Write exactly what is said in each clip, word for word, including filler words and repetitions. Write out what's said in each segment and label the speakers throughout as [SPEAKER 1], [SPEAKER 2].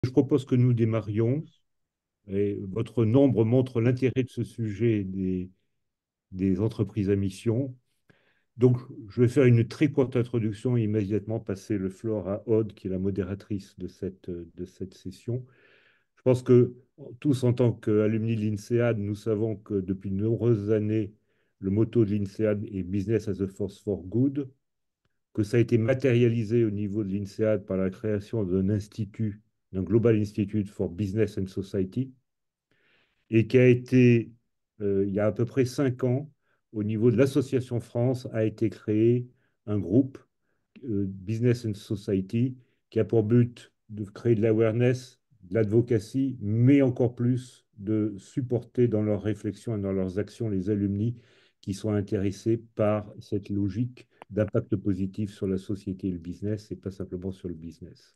[SPEAKER 1] Je propose que nous démarrions, et votre nombre montre l'intérêt de ce sujet des, des entreprises à mission. Donc, je vais faire une très courte introduction et immédiatement passer le floor à Aude, qui est la modératrice de cette, de cette session. Je pense que tous, en tant qu'alumni de l'INSEAD, nous savons que depuis de nombreuses années, le motto de l'INSEAD est Business as a Force for Good, que ça a été matérialisé au niveau de l'INSEAD par la création d'un institut, d'un Global Institute for Business and Society, et qui a été, euh, il y a à peu près cinq ans, au niveau de l'Association France, a été créé un groupe, euh, Business and Society, qui a pour but de créer de l'awareness, de l'advocacy, mais encore plus de supporter dans leurs réflexions et dans leurs actions les alumni qui sont intéressés par cette logique d'impact positif sur la société et le business, et pas simplement sur le business.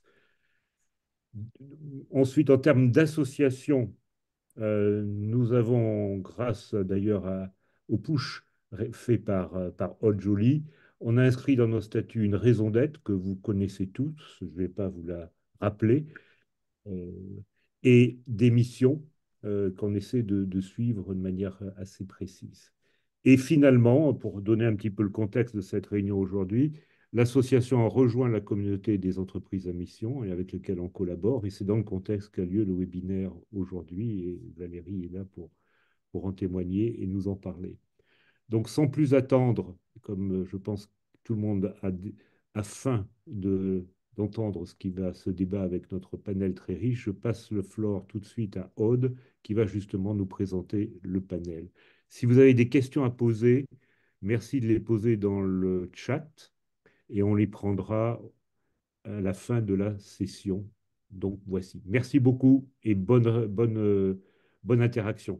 [SPEAKER 1] Ensuite, en termes d'association, euh, nous avons, grâce d'ailleurs à- au push fait par, euh, par Odd Jolie, on a inscrit dans nos statuts une raison d'être que vous connaissez tous, je ne vais pas vous la rappeler, euh, et des missions euh, qu'on essaie de, de suivre de manière assez précise. Et finalement, pour donner un petit peu le contexte de cette réunion aujourd'hui, l'association a rejoint la communauté des entreprises à mission et avec lesquelles on collabore. Et c'est dans le contexte qu'a lieu le webinaire aujourd'hui. Et Valérie est là pour, pour en témoigner et nous en parler. Donc, sans plus attendre, comme je pense que tout le monde a, a faim de, d'entendre ce qui va se débat avec notre panel très riche, je passe le floor tout de suite à Aude, qui va justement nous présenter le panel. Si vous avez des questions à poser, merci de les poser dans le chat et on les prendra à la fin de la session. Donc, voici. Merci beaucoup et bonne, bonne, bonne interaction.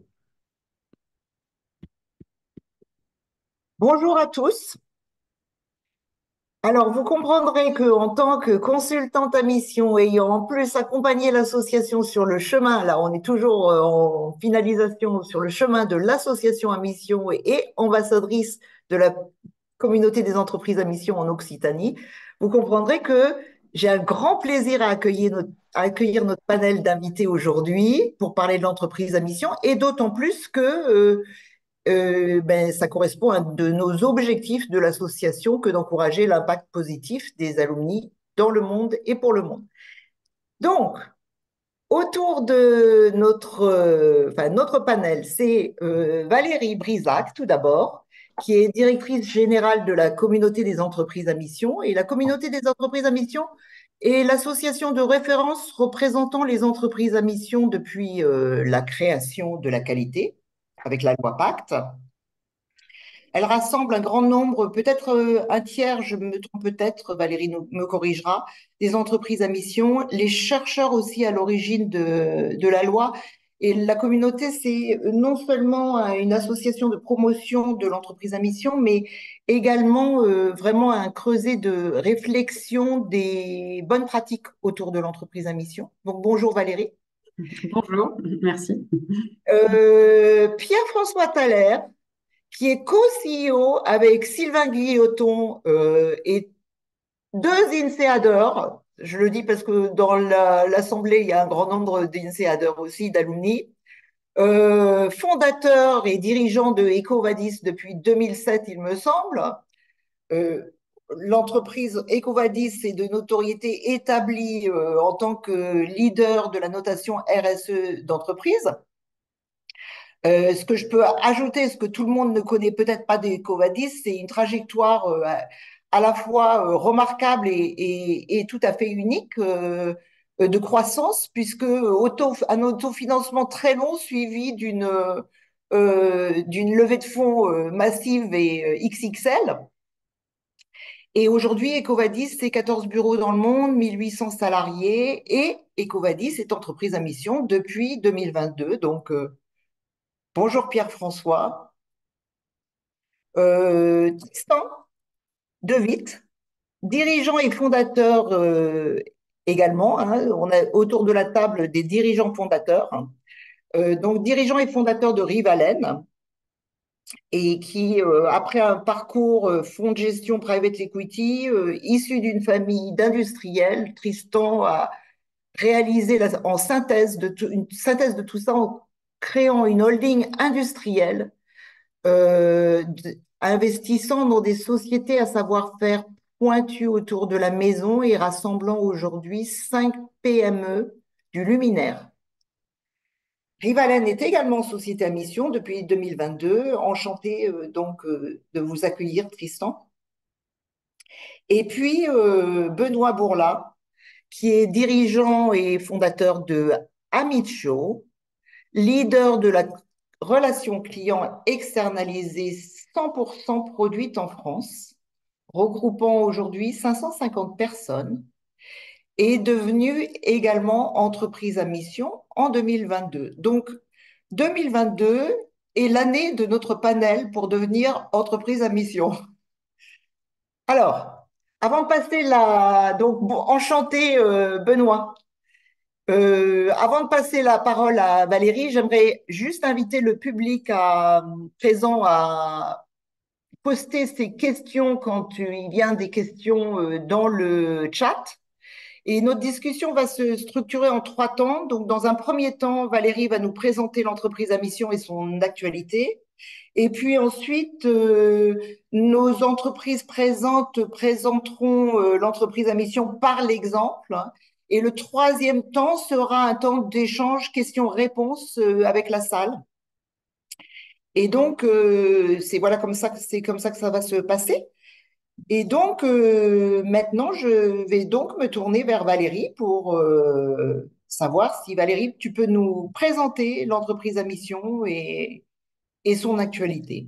[SPEAKER 2] Bonjour à tous. Alors, vous comprendrez qu'en tant que consultante à mission, ayant en plus accompagné l'association sur le chemin, là, on est toujours euh, en finalisation sur le chemin de l'association à mission et, et ambassadrice de la communauté des entreprises à mission en Occitanie, vous comprendrez que j'ai un grand plaisir à accueillir notre, à accueillir notre panel d'invités aujourd'hui pour parler de l'entreprise à mission et d'autant plus que euh, euh, ben, ça correspond à un de nos objectifs de l'association que d'encourager l'impact positif des alumni dans le monde et pour le monde. Donc, autour de notre, euh, enfin, notre panel, c'est euh, Valérie Brisac, tout d'abord, qui est directrice générale de la communauté des entreprises à mission. Et la communauté des entreprises à mission est l'association de référence représentant les entreprises à mission depuis euh, la création de la qualité avec la loi Pacte. Elle rassemble un grand nombre, peut-être euh, un tiers, je me trompe peut-être, Valérie nous- me corrigera, des entreprises à mission, les chercheurs aussi à l'origine de, de la loi. Et la communauté, c'est non seulement euh, une association de promotion de l'entreprise à mission, mais également euh, vraiment un creuset de réflexion des bonnes pratiques autour de l'entreprise à mission. Donc bonjour Valérie.
[SPEAKER 3] Bonjour, merci.
[SPEAKER 2] Euh, Pierre-François Thaler, qui est co-C E O avec Sylvain Guilloton euh, et deux INSEADeurs. Je le dis parce que dans la- l'Assemblée, il y a un grand nombre d'INSEADeurs aussi, d'alumni. Euh, fondateur et dirigeant de EcoVadis depuis deux mille sept, il me semble. Euh, L'entreprise EcoVadis est de notoriété établie euh, en tant que leader de la notation R S E d'entreprise. Euh, ce que je peux ajouter, ce que tout le monde ne connaît peut-être pas des Covadis, c'est une trajectoire euh, à la fois euh, remarquable et, et- et tout à fait unique euh, de croissance, puisque auto, un autofinancement très long suivi d'une euh, d'une levée de fonds euh, massive et euh, X X L. Et aujourd'hui, Ecovadis, c'est quatorze bureaux dans le monde, mille huit cents salariés, et Ecovadis est entreprise à mission depuis deux mille vingt-deux. Donc, euh, bonjour Pierre-François. Euh, Tristan De Witt, dirigeant et fondateur euh, également. Hein, on a autour de la table des dirigeants fondateurs. Hein. Euh, donc, dirigeant et fondateur de Rivalen, et qui, euh, après un parcours euh, fonds de gestion private equity, euh, issu d'une famille d'industriels, Tristan a réalisé la- en synthèse de tout- une synthèse de tout ça en créant une holding industrielle, euh, d- investissant dans des sociétés à savoir-faire pointues autour de la maison et rassemblant aujourd'hui cinq P M E du luminaire. Rivalen est également société à mission depuis deux mille vingt-deux. Enchanté euh, donc euh, de vous accueillir, Tristan. Et puis euh, Benoît Bourla, qui est dirigeant et fondateur de Amicho, leader de la relation client externalisée cent pour cent produite en France, regroupant aujourd'hui cinq cent cinquante personnes, est devenu également entreprise à mission en deux mille vingt-deux. Donc, deux mille vingt-deux est l'année de notre panel pour devenir entreprise à mission. Alors, avant de passer la... Donc, bon, enchanté, euh, Benoît. Euh, avant de passer la parole à Valérie, j'aimerais juste inviter le public à, présent à poster ses questions quand il y a des questions euh, dans le chat. Et notre discussion va se structurer en trois temps. Donc, dans un premier temps, Valérie va nous présenter l'entreprise à mission et son actualité. Et puis ensuite, euh, nos entreprises présentes présenteront euh, l'entreprise à mission par l'exemple. Et le troisième temps sera un temps d'échange, questions-réponses euh, avec la salle. Et donc, euh, c'est voilà comme ça, que- c'est comme ça que ça va se passer. Et donc, euh, maintenant, je vais donc me tourner vers Valérie pour euh, savoir si, Valérie, tu peux nous présenter l'entreprise à mission et, et son actualité.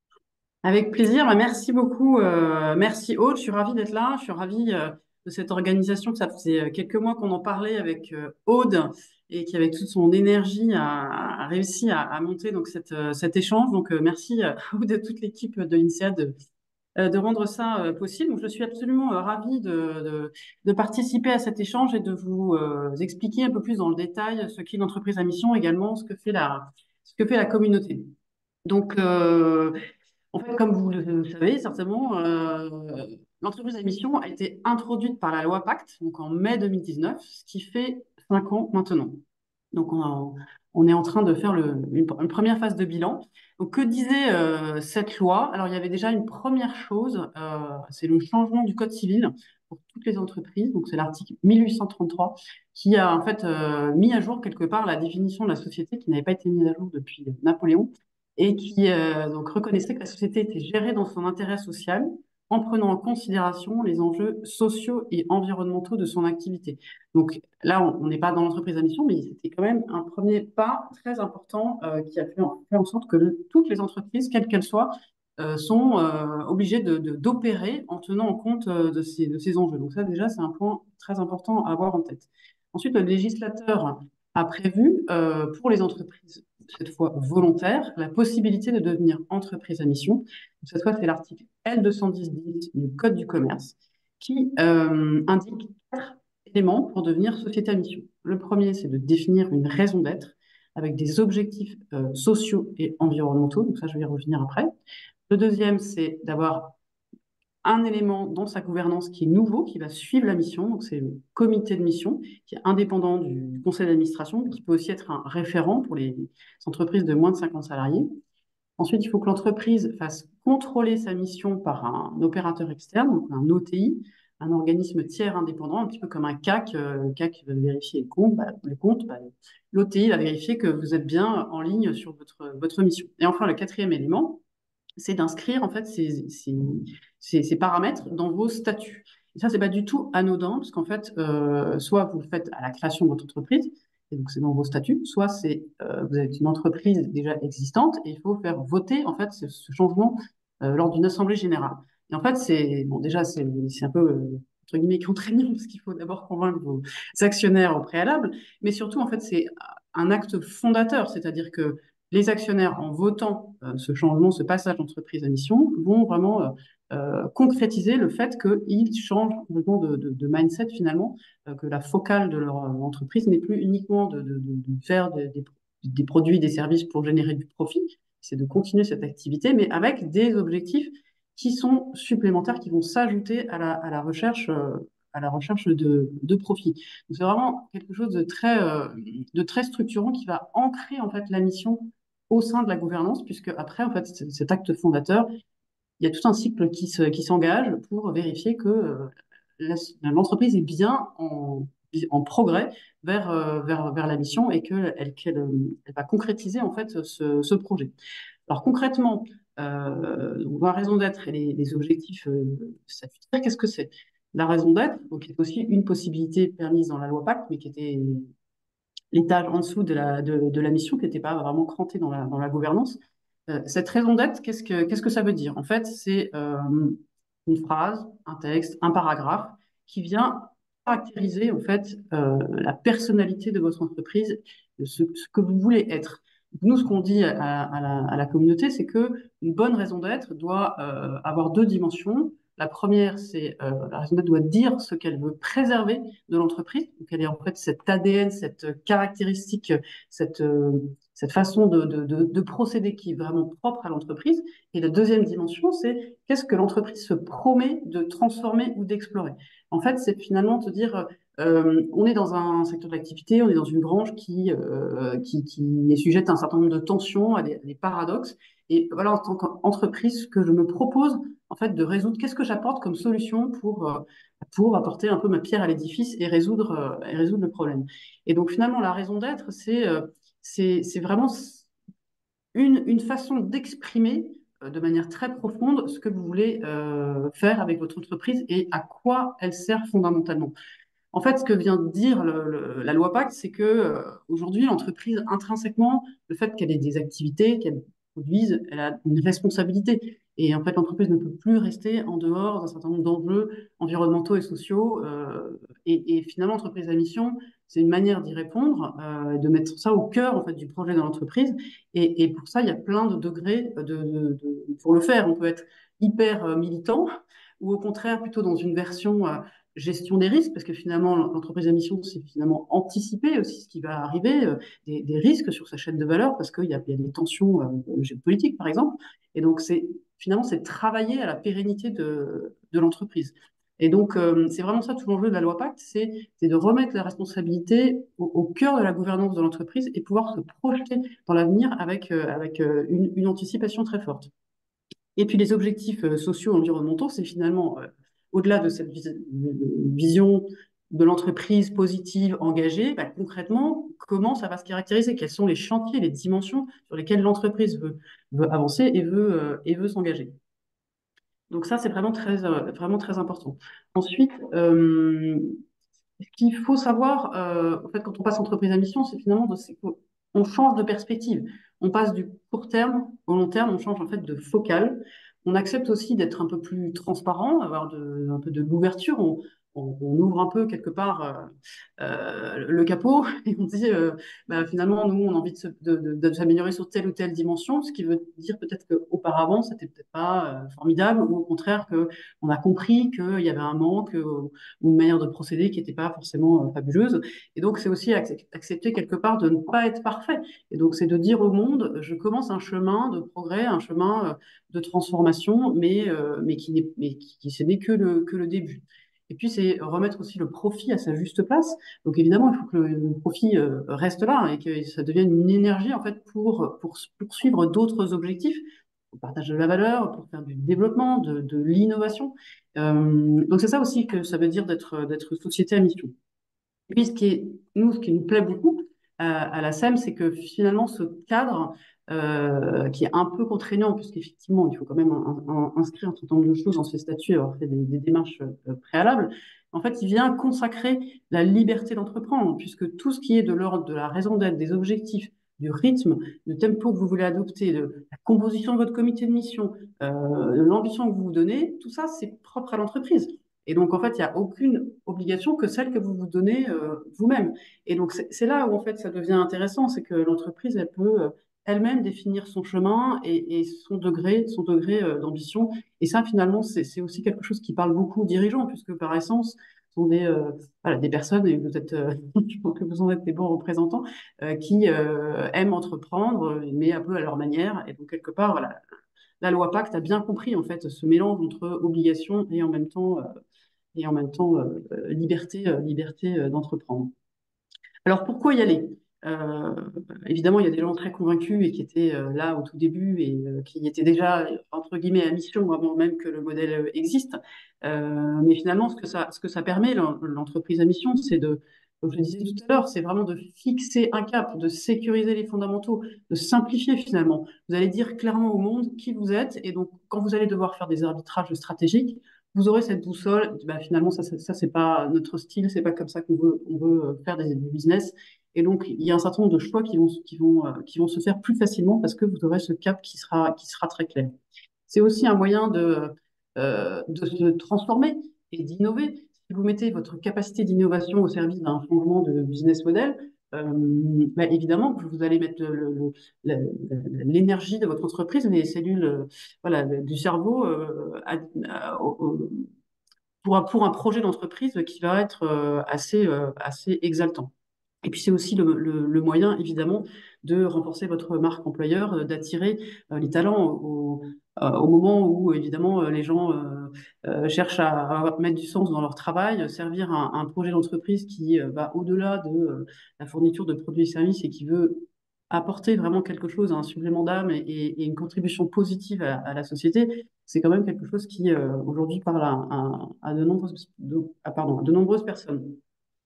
[SPEAKER 3] Avec plaisir. Bah, merci beaucoup. Euh, merci Aude. Je suis ravie d'être là. Je suis ravie euh, de cette organisation. Ça faisait euh, quelques mois qu'on en parlait avec euh, Aude et qui, avec toute son énergie, a, a réussi à, à monter donc cette, euh, cet échange. Donc, euh, merci euh, à Aude et à toute l'équipe de l'INSEAD de, euh, de rendre ça euh, possible. Donc, je suis absolument euh, ravie de, de, de participer à cet échange et de vous euh, expliquer un peu plus dans le détail ce qu'est l'entreprise à mission, également ce que fait la, ce que fait la communauté. Donc, euh, en fait, comme vous le savez certainement, euh, l'entreprise à mission a été introduite par la loi Pacte, donc en mai deux mille dix-neuf, ce qui fait cinq ans maintenant. Donc, on, a- on est en train de faire le- une, une première phase de bilan. Donc, que disait euh, cette loi? Alors, il y avait déjà une première chose, euh, c'est le changement du code civil pour toutes les entreprises. Donc, c'est l'article mille huit cent trente-trois qui a en fait euh, mis à jour quelque part la définition de la société qui n'avait pas été mise à jour depuis Napoléon et qui euh, donc reconnaissait que la société était gérée dans son intérêt social en prenant en considération les enjeux sociaux et environnementaux de son activité. Donc là, on n'est pas dans l'entreprise à mission, mais c'était quand même un premier pas très important euh, qui a fait en, fait en sorte que le, toutes les entreprises, quelles qu'elles soient, euh, sont euh, obligées de, de, d'opérer en tenant en compte euh, de, ces, de ces enjeux. Donc ça, déjà, c'est un point très important à avoir en tête. Ensuite, le législateur a prévu euh, pour les entreprises, cette fois volontaires, la possibilité de devenir entreprise à mission. Cette fois, c'est l'article L deux cent dix du Code du commerce qui euh, indique quatre éléments pour devenir société à mission. Le premier, c'est de définir une raison d'être avec des objectifs euh, sociaux et environnementaux. Donc ça, je vais y revenir après. Le deuxième, c'est d'avoir un élément dans sa gouvernance qui est nouveau, qui va suivre la mission. Donc, c'est le comité de mission qui est indépendant du conseil d'administration, qui peut aussi être un référent pour les entreprises de moins de cinquante salariés. Ensuite, il faut que l'entreprise fasse contrôler sa mission par un opérateur externe, donc un O T I, un organisme tiers indépendant, un petit peu comme un C A C. Euh, le C A C va vérifier les comptes. Bah, les comptes bah, l'O T I va vérifier que vous êtes bien en ligne sur votre, votre mission. Et enfin, le quatrième élément, c'est d'inscrire en fait ces, ces, ces, ces paramètres dans vos statuts. Et ça, c'est pas du tout anodin, parce qu'en fait, euh, soit vous le faites à la création de votre entreprise, et donc c'est dans vos statuts, soit c'est euh, vous êtes une entreprise déjà existante et il faut faire voter en fait ce, ce changement euh, lors d'une assemblée générale. Et en fait, c'est bon déjà c'est c'est un peu euh, entre guillemets contraignant parce qu'il faut d'abord convaincre vos actionnaires au préalable, mais surtout en fait c'est un acte fondateur, c'est-à-dire que les actionnaires, en votant euh, ce changement, ce passage d'entreprise à mission, vont vraiment euh, euh, concrétiser le fait qu'ils changent complètement de, de, de mindset finalement, euh, que la focale de leur euh, entreprise n'est plus uniquement de, de, de faire des, des, des produits, des services pour générer du profit, c'est de continuer cette activité, mais avec des objectifs qui sont supplémentaires, qui vont s'ajouter à la, à la recherche, euh, à la recherche de, de profit. Donc, c'est vraiment quelque chose de très, euh, de très structurant qui va ancrer en fait la mission au sein de la gouvernance, puisque après, en fait, cet acte fondateur, il y a tout un cycle qui se, qui s'engage pour vérifier que euh, la- l'entreprise est bien en, en progrès vers, euh, vers, vers la mission et qu'elle elle, qu'elle, euh, elle va concrétiser en fait ce, ce projet. Alors concrètement, euh, donc, la raison d'être et les, les objectifs euh, statutaires, qu'est-ce que c'est? La raison d'être, donc, qui est aussi une possibilité permise dans la loi Pacte, mais qui était l'étage en dessous de la, de, de la mission, qui n'était pas vraiment crantée dans la, dans la gouvernance. Euh, cette raison d'être, qu'est-ce que, qu'est-ce que ça veut dire? En fait, c'est euh, une phrase, un texte, un paragraphe qui vient caractériser en fait euh, la personnalité de votre entreprise, ce, ce que vous voulez être. Nous, ce qu'on dit à, à, la, à la communauté, c'est que une bonne raison d'être doit euh, avoir deux dimensions. La première, c'est euh, la raison d'être doit dire ce qu'elle veut préserver de l'entreprise. Donc, elle est en fait cet A D N, cette caractéristique, cette, euh, cette façon de, de, de, de procéder qui est vraiment propre à l'entreprise. Et la deuxième dimension, c'est qu'est-ce que l'entreprise se promet de transformer ou d'explorer. En fait, c'est finalement te dire, euh, on est dans un secteur d'activité, on est dans une branche qui, euh, qui, qui est sujette à un certain nombre de tensions, à des, à des paradoxes. Et voilà, en tant qu'entreprise, ce que je me propose, en fait, de résoudre, qu'est-ce que j'apporte comme solution pour, euh, pour apporter un peu ma pierre à l'édifice et résoudre, euh, et résoudre le problème. Et donc, finalement, la raison d'être, c'est euh, c'est c'est vraiment une, une façon d'exprimer euh, de manière très profonde ce que vous voulez euh, faire avec votre entreprise et à quoi elle sert fondamentalement. En fait, ce que vient de dire le, le, la loi Pacte, c'est que euh, aujourd'hui, l'entreprise, intrinsèquement, le fait qu'elle ait des activités, qu'elle produise, elle a une responsabilité. Et en fait, l'entreprise ne peut plus rester en dehors d'un certain nombre d'enjeux environnementaux et sociaux. Euh, et, et, finalement, l'entreprise à mission, c'est une manière d'y répondre, euh, de mettre ça au cœur en fait du projet de l'entreprise. Et, et, pour ça, il y a plein de degrés de, de, de, pour le faire. On peut être hyper militant ou au contraire plutôt dans une version euh, gestion des risques, parce que finalement, l'entreprise à mission, c'est finalement anticiper aussi ce qui va arriver, euh, des, des risques sur sa chaîne de valeur, parce qu'il y, y a des tensions euh, géopolitiques, par exemple. Et donc, c'est finalement, c'est travailler à la pérennité de, de l'entreprise. Et donc, euh, c'est vraiment ça tout l'enjeu de la loi Pacte, c'est de remettre la responsabilité au, au, cœur de la gouvernance de l'entreprise et pouvoir se projeter dans l'avenir avec, euh, avec euh, une, une anticipation très forte. Et puis les objectifs euh, sociaux et environnementaux, c'est finalement, euh, au-delà de cette vis vision de l'entreprise positive, engagée, bah, concrètement, comment ça va se caractériser? Quels sont les chantiers, les dimensions sur lesquelles l'entreprise veut, veut avancer et veut, euh, et veut s'engager? Donc ça, c'est vraiment très, euh, vraiment très important. Ensuite, euh, ce qu'il faut savoir, euh, en fait, quand on passe entreprise à mission, c'est finalement de, on change de perspective. On passe du court terme au long terme, on change en fait de focale. On accepte aussi d'être un peu plus transparent, avoir de, un peu de l'ouverture. On, on, on ouvre un peu quelque part euh, euh, le capot et on dit euh, bah, finalement, nous, on a envie de, se, de, de, de s'améliorer sur telle ou telle dimension, ce qui veut dire peut-être qu'auparavant, c'était peut-être pas euh, formidable ou au contraire qu'on a compris qu'il y avait un manque ou une manière de procéder qui n'était pas forcément euh, fabuleuse. Et donc, c'est aussi accepter quelque part de ne pas être parfait. Et donc, c'est de dire au monde, je commence un chemin de progrès, un chemin euh, de transformation, mais, euh, mais qui n'est mais qui, qui ce n'est que le, que le début. Et puis, c'est remettre aussi le profit à sa juste place. Donc, évidemment, il faut que le, le profit euh, reste là et que ça devienne une énergie, en fait, pour, pour poursuivre d'autres objectifs, pour partage de la valeur, pour faire du développement, de, de l'innovation. Euh, donc, c'est ça aussi que ça veut dire d'être d'être société à mission. Et puis, ce qui est, nous, ce qui nous plaît beaucoup à, à la S E M, c'est que finalement, ce cadre euh, qui est un peu contraignant, puisqu'effectivement, il faut quand même un, un, inscrire un certain nombre de choses dans ces statuts, avoir fait des, des démarches euh, préalables, en fait, il vient consacrer la liberté d'entreprendre, puisque tout ce qui est de l'ordre de la raison d'être, des objectifs, du rythme, du tempo que vous voulez adopter, de la composition de votre comité de mission, euh, de l'ambition que vous vous donnez, tout ça, c'est propre à l'entreprise. Et donc, en fait, il n'y a aucune obligation que celle que vous vous donnez euh, vous-même. Et donc, c'est là où, en fait, ça devient intéressant, c'est que l'entreprise, elle peut euh, elle-même définir son chemin et, et son degré, son degré euh, d'ambition. Et ça, finalement, c'est aussi quelque chose qui parle beaucoup aux dirigeants, puisque par essence, ce sont des, euh, voilà, des personnes, et vous êtes, euh, je pense que vous en êtes des bons représentants, euh, qui euh, aiment entreprendre, mais un peu à leur manière. Et donc, quelque part, voilà, la loi Pacte a bien compris, en fait, ce mélange entre obligation et en même temps... Euh, et en même temps euh, liberté, euh, liberté euh, d'entreprendre. Alors pourquoi y aller? Euh, Évidemment, il y a des gens très convaincus et qui étaient euh, là au tout début et euh, qui étaient déjà, entre guillemets, à mission avant même que le modèle euh, existe. Euh, mais finalement, ce que ça, ce que ça permet, l'en- l'entreprise à mission, c'est de, comme je le disais tout à l'heure, c'est vraiment de fixer un cap, de sécuriser les fondamentaux, de simplifier finalement. Vous allez dire clairement au monde qui vous êtes et donc quand vous allez devoir faire des arbitrages stratégiques, vous aurez cette boussole. Bah, finalement, ça, ça, ça c'est pas notre style, c'est pas comme ça qu'on veut, on veut euh, faire des, du business. Et donc, il y a un certain nombre de choix qui vont, qui vont, euh, qui vont se faire plus facilement parce que vous aurez ce cap qui sera, qui sera très clair. C'est aussi un moyen de, euh, de se transformer et d'innover. Si vous mettez votre capacité d'innovation au service d'un changement de business model, euh, bah, évidemment que vous allez mettre le- le- le- l'énergie de votre entreprise, les cellules euh, voilà, du cerveau euh, à- à- au- pour un, pour un projet d'entreprise qui va être euh, assez, euh, assez exaltant. Et puis c'est aussi le, le- le moyen, évidemment, de renforcer votre marque employeur, euh, d'attirer euh, les talents au, euh, au moment où, évidemment, euh, les gens euh, euh, cherchent à, à mettre du sens dans leur travail, euh, servir un, un projet d'entreprise qui euh, va au-delà de euh, la fourniture de produits et services et qui veut apporter vraiment quelque chose, un supplément d'âme et, et une contribution positive à, à la société. C'est quand même quelque chose qui, euh, aujourd'hui, parle à, à- à de nombreuses, de- ah, pardon, à de nombreuses personnes.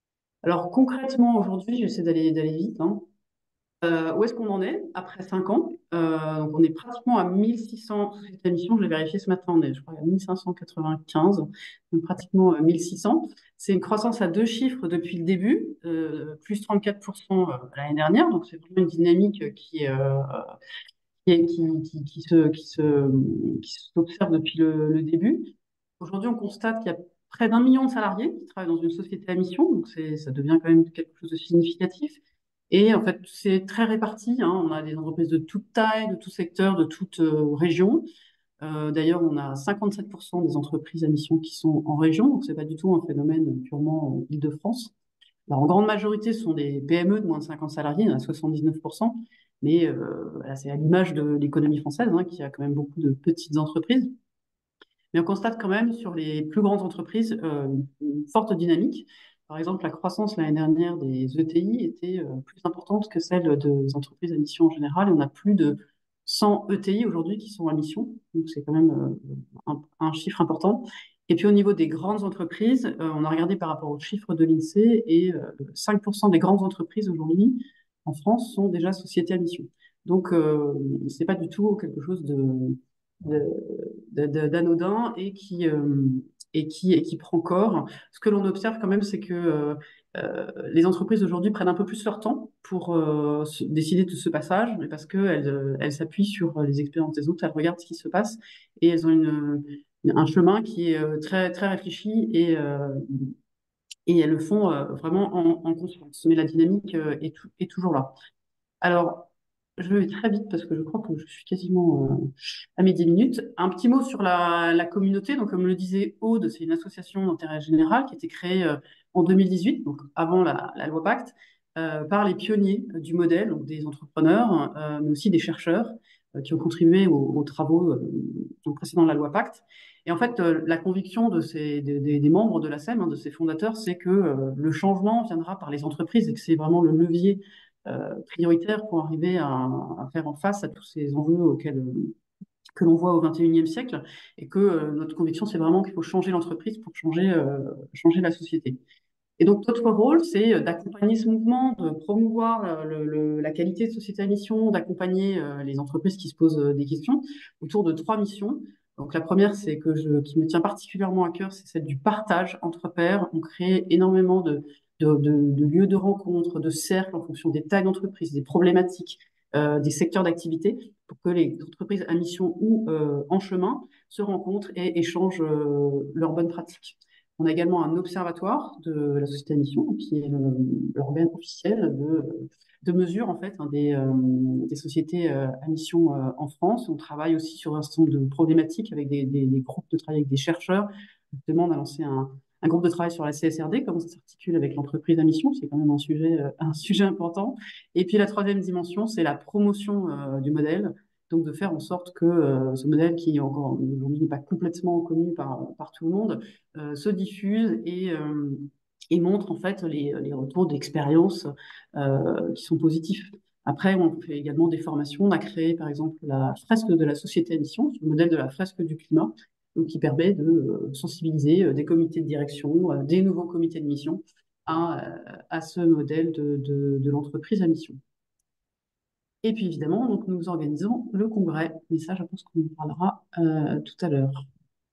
[SPEAKER 3] Alors concrètement, aujourd'hui, j'essaie d'aller d'aller vite, hein. Euh, où est-ce qu'on en est après cinq ans? Euh, donc on est pratiquement à mille six cents sociétés à mission. Je l'ai vérifié ce matin, on est, je crois, à mille cinq cent quatre-vingt-quinze, donc pratiquement euh, mille six cents. C'est une croissance à deux chiffres depuis le début, euh, plus trente-quatre pour cent euh, l'année dernière. Donc c'est vraiment une dynamique qui, euh, qui, est- qui, qui, qui se, qui se, qui s'observe depuis le, le début. Aujourd'hui, on constate qu'il y a près d'un million de salariés qui travaillent dans une société à mission, donc c'est, ça devient quand même quelque chose de significatif. Et en fait, c'est très réparti, hein. On a des entreprises de toute taille, de tout secteur, de toute euh, région. Euh, d'ailleurs, on a cinquante-sept pour cent des entreprises à mission qui sont en région, donc c'est pas du tout un phénomène purement euh, Île-de-France. Alors, en grande majorité, ce sont des P M E de moins de cinquante salariés, il y en a soixante-dix-neuf pour cent, mais euh, voilà, c'est à l'image de l'économie française, hein, qui a quand même beaucoup de petites entreprises. Mais on constate quand même sur les plus grandes entreprises euh, une forte dynamique. Par exemple, la croissance l'année dernière des E T I était euh, plus importante que celle des entreprises à mission en général. Et on a plus de cent E T I aujourd'hui qui sont à mission. Donc, c'est quand même euh, un, un chiffre important. Et puis, au niveau des grandes entreprises, euh, on a regardé par rapport aux chiffres de l'INSEE et euh, cinq pour cent des grandes entreprises aujourd'hui en France sont déjà sociétés à mission. Donc, euh, c'est pas du tout quelque chose de, de, de- de- d'anodin et qui, euh, et qui, et qui prend corps. Ce que l'on observe quand même, c'est que euh, euh, les entreprises aujourd'hui prennent un peu plus leur temps pour euh, se- décider de ce passage, mais parce qu'elles euh, elles s'appuient sur les expériences des autres, elles regardent ce qui se passe et elles ont une, une- un chemin qui est euh, très, très réfléchi et, euh, et elles le font euh, vraiment en, en conscience. Mais la dynamique euh, est, tou- est toujours là. Alors, je vais très vite parce que je crois que je suis quasiment euh, à mes dix minutes. Un petit mot sur la, la communauté. Donc, comme le disait Aude, c'est une association d'intérêt général qui a été créée euh, en deux mille dix-huit, donc avant la, la loi Pacte, euh, par les pionniers euh, du modèle, donc des entrepreneurs, euh, mais aussi des chercheurs euh, qui ont contribué aux, aux travaux euh, donc précédant la loi Pacte. Et en fait, euh, la conviction de ces, des, des- des membres de la S E M, hein, de ces fondateurs, c'est que euh, le changement viendra par les entreprises et que c'est vraiment le levier euh, prioritaire pour arriver à, à faire en face à tous ces enjeux auxquels, que l'on voit au vingt et unième siècle et que euh, notre conviction, c'est vraiment qu'il faut changer l'entreprise pour changer, euh, changer la société. Et donc, notre rôle, c'est euh, d'accompagner ce mouvement, de promouvoir euh, le- le- la qualité de société à mission, d'accompagner euh, les entreprises qui se posent euh, des questions autour de trois missions. Donc, la première, c'est que je, qui me tient particulièrement à cœur, c'est celle du partage entre pairs. On crée énormément de, de, de- de lieux de rencontre, de cercles en fonction des tailles d'entreprise, des problématiques, euh, des secteurs d'activité, pour que les entreprises à mission ou euh, en chemin se rencontrent et échangent euh, leurs bonnes pratiques. On a également un observatoire de la société à mission, qui est le- l'organe officiel de, de mesure en fait, hein, des, euh, des sociétés euh, à mission euh, en France. On travaille aussi sur un certain nombre de problématiques avec des, des- des groupes de travail avec des chercheurs. Justement, on a lancé un, un groupe de travail sur la C S R D, comment ça s'articule avec l'entreprise à mission. C'est quand même un sujet, euh, un sujet important. Et puis la troisième dimension, c'est la promotion euh, du modèle donc de faire en sorte que euh, ce modèle qui encore aujourd'hui n'est pas complètement connu par, par tout le monde euh, se diffuse et, euh, et montre en fait les, les retours d'expérience euh, qui sont positifs. Après, on fait également des formations. On a créé par exemple la fresque de la société à mission, sur le modèle de la fresque du climat, donc qui permet de euh, sensibiliser euh, des comités de direction, euh, des nouveaux comités de mission à, euh, à ce modèle de, de, de l'entreprise à mission. Et puis évidemment, donc, nous organisons le congrès. Mais ça, je pense qu'on en parlera euh, tout à l'heure.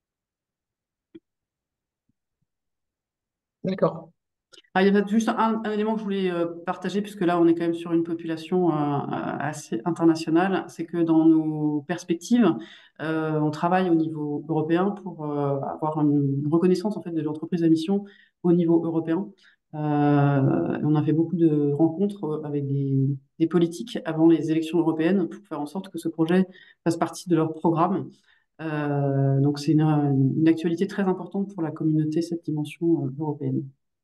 [SPEAKER 2] D'accord.
[SPEAKER 3] Ah, il y a juste un, un élément que je voulais euh, partager, puisque là, on est quand même sur une population euh, euh, assez internationale, c'est que dans nos perspectives, euh, on travaille au niveau européen pour euh, avoir une, une reconnaissance en fait, de l'entreprise à mission au niveau européen. Euh, on a fait beaucoup de rencontres euh, avec des, des politiques avant les élections européennes pour faire en sorte que ce projet fasse partie de leur programme. Euh, donc, c'est une, une actualité très importante pour la communauté, cette dimension euh, européenne.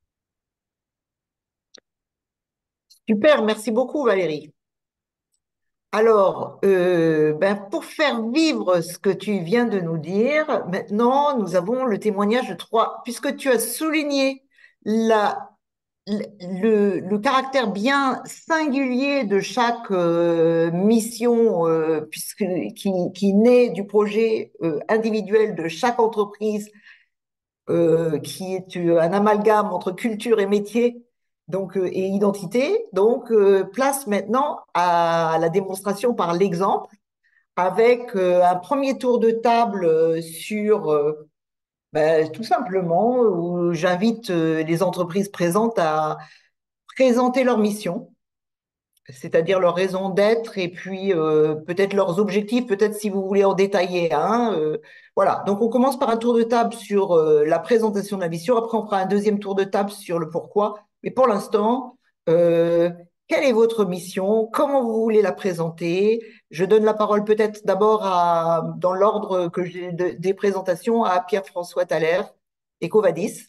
[SPEAKER 2] Super, merci beaucoup Valérie. Alors, euh, ben, pour faire vivre ce que tu viens de nous dire, maintenant, nous avons le témoignage de trois, puisque tu as souligné la, le, le caractère bien singulier de chaque euh, mission, euh, puisque, qui, qui naît du projet euh, individuel de chaque entreprise, euh, qui est euh, un amalgame entre culture et métier, donc, euh, et identité. Donc, euh, place maintenant à la démonstration par l'exemple, avec euh, un premier tour de table euh, sur, euh, ben, tout simplement, où j'invite euh, les entreprises présentes à présenter leur mission, c'est-à-dire leur raison d'être et puis euh, peut-être leurs objectifs, peut-être si vous voulez en détailler un. Euh, voilà, donc on commence par un tour de table sur euh, la présentation de la mission, après on fera un deuxième tour de table sur le pourquoi. Mais pour l'instant, euh, quelle est votre mission? Comment vous voulez la présenter? Je donne la parole peut-être d'abord à, dans l'ordre que j'ai de- des présentations, à Pierre-François Thaler, Ecovadis.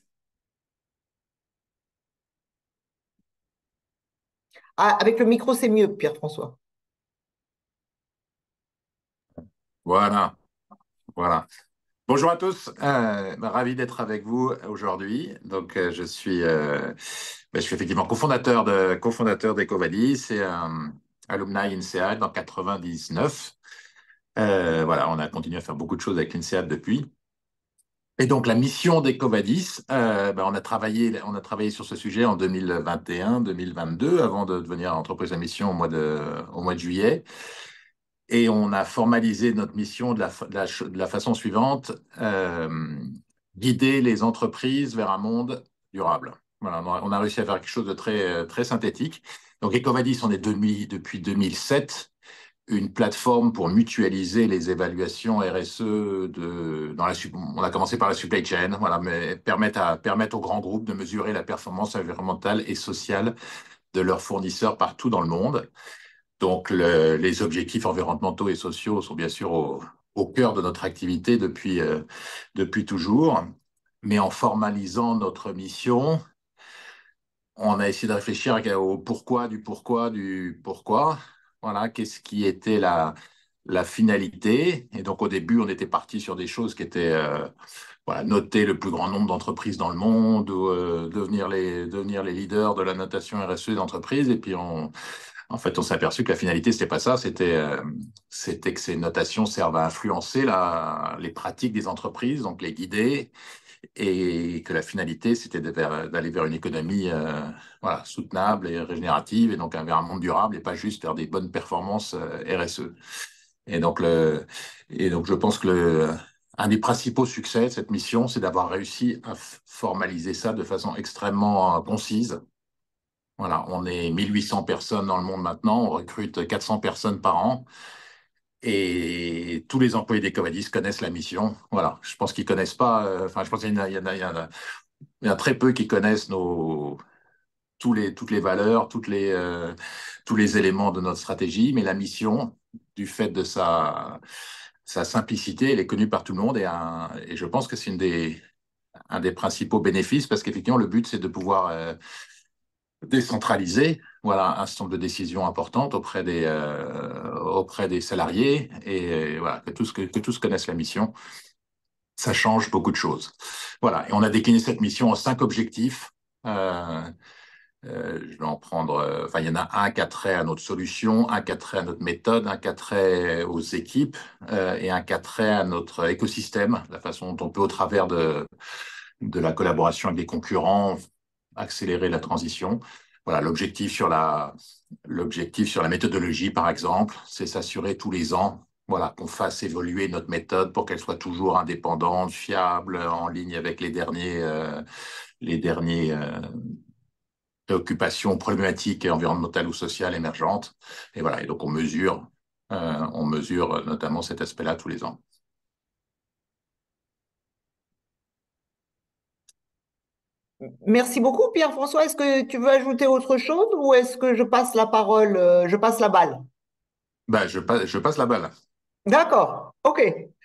[SPEAKER 2] Ah, avec le micro, c'est mieux, Pierre-François.
[SPEAKER 4] Voilà, voilà. Bonjour à tous, euh, bah, ravi d'être avec vous aujourd'hui. Donc, euh, je suis, euh, bah, je suis effectivement cofondateur de cofondateur d'Ecovadis et euh, alumni INSEAD en quatre-vingt-dix-neuf. Euh, voilà, on a continué à faire beaucoup de choses avec l'INSEAD depuis. Et donc, la mission d'Ecovadis, euh, bah, on a travaillé, on a travaillé sur ce sujet en deux mille vingt et un, deux mille vingt-deux, avant de devenir entreprise à mission au mois de, au mois de juillet. Et on a formalisé notre mission de la, de la, de la façon suivante, euh, guider les entreprises vers un monde durable. Voilà, on a réussi à faire quelque chose de très, très synthétique. Donc, Ecovadis, on est demi, depuis deux mille sept une plateforme pour mutualiser les évaluations R S E de, dans la, on a commencé par la supply chain, voilà, mais permettre, à, permettre aux grands groupes de mesurer la performance environnementale et sociale de leurs fournisseurs partout dans le monde. Donc, le, les objectifs environnementaux et sociaux sont bien sûr au, au cœur de notre activité depuis, euh, depuis toujours. Mais en formalisant notre mission, on a essayé de réfléchir au pourquoi du pourquoi du pourquoi. Voilà, qu'est-ce qui était la, la finalité. Et donc, au début, on était parti sur des choses qui étaient euh, voilà, noter le plus grand nombre d'entreprises dans le monde ou euh, devenir, les, devenir les leaders de la notation R S E d'entreprise. Et puis, on en fait, on s'est aperçu que la finalité, c'était pas ça, c'était euh, c'était que ces notations servent à influencer la, les pratiques des entreprises, donc les guider, et que la finalité, c'était de vers- d'aller vers une économie euh, voilà, soutenable et régénérative, et donc vers un monde durable, et pas juste vers des bonnes performances euh, R S E. Et donc, le, et donc, je pense que le, un des principaux succès de cette mission, c'est d'avoir réussi à f- formaliser ça de façon extrêmement euh, concise. Voilà, on est mille huit cents personnes dans le monde maintenant, on recrute quatre cents personnes par an et tous les employés d'Ecovadis connaissent la mission. Voilà, je pense qu'ils connaissent pas, euh, enfin, je pense qu'il y en a, il y en a, il y en a- il y en a très peu qui connaissent nos, tous les, toutes les valeurs, toutes les, euh, tous les éléments de notre stratégie, mais la mission, du fait de sa, sa simplicité, elle est connue par tout le monde et, un- et je pense que c'est une des, un des principaux bénéfices parce qu'effectivement, le but, c'est de pouvoir. euh, décentraliser, voilà, un certain nombre de décisions importantes auprès des, euh, auprès des salariés et voilà, que tous, que, que tous connaissent la mission. Ça change beaucoup de choses. Voilà, et on a décliné cette mission en cinq objectifs. Euh, euh, je vais en prendre, euh, enfin, il y en a un qui a trait à notre solution, un qui a trait à notre méthode, un qui a trait aux équipes euh, et un qui a trait à notre écosystème, la façon dont on peut, au travers de, de la collaboration avec des concurrents, accélérer la transition. Voilà, l'objectif sur la, l'objectif sur la méthodologie, par exemple, c'est s'assurer tous les ans, voilà, qu'on fasse évoluer notre méthode pour qu'elle soit toujours indépendante, fiable, en ligne avec les derniers, euh, les derniers euh, préoccupations, problématiques environnementales ou sociales émergentes. Et voilà, et donc on mesure, euh, on mesure notamment cet aspect-là tous les ans.
[SPEAKER 2] Merci beaucoup, Pierre-François. Est-ce que tu veux ajouter autre chose ou est-ce que je passe la parole, euh, je passe la balle?
[SPEAKER 4] Ben, je, passe, je passe la balle.
[SPEAKER 2] D'accord, ok.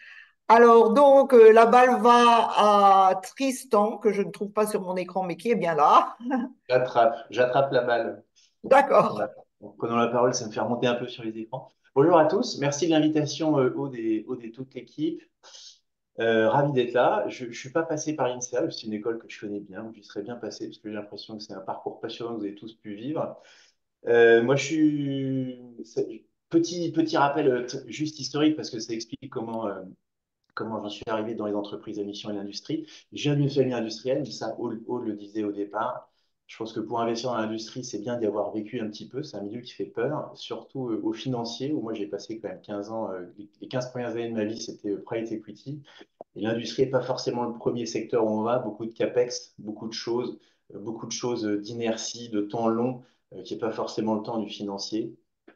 [SPEAKER 2] Alors, donc, euh, la balle va à Tristan, que je ne trouve pas sur mon écran, mais qui est bien là.
[SPEAKER 5] J'attrape, j'attrape la balle.
[SPEAKER 2] D'accord.
[SPEAKER 5] Voilà. En prenant la parole, ça me fait remonter un peu sur les écrans. Bonjour à tous, merci de l'invitation, euh, Aude et, Aude et toute l'équipe. Euh, ravi d'être là. Je ne suis pas passé par l'INSEAD, c'est une école que je connais bien, où j'y serais bien passé, parce que j'ai l'impression que c'est un parcours passionnant que vous avez tous pu vivre. Euh, moi, je suis... c'est- Petit, petit rappel euh, t- juste historique, parce que ça explique comment, euh, comment j'en suis arrivé dans les entreprises à mission et l'industrie. Je viens d'une famille industrielle, mais ça, Aude, Aude le disait au départ. Je pense que pour investir dans l'industrie, c'est bien d'y avoir vécu un petit peu. C'est un milieu qui fait peur, surtout euh, aux financiers, où moi j'ai passé quand même quinze ans. Euh, les les quinze premières années de ma vie, c'était euh, private equity. Et l'industrie n'est pas forcément le premier secteur où on va. Beaucoup de capex, beaucoup de choses, euh, beaucoup de choses euh, d'inertie, de temps long, euh, qui n'est pas forcément le temps du financier.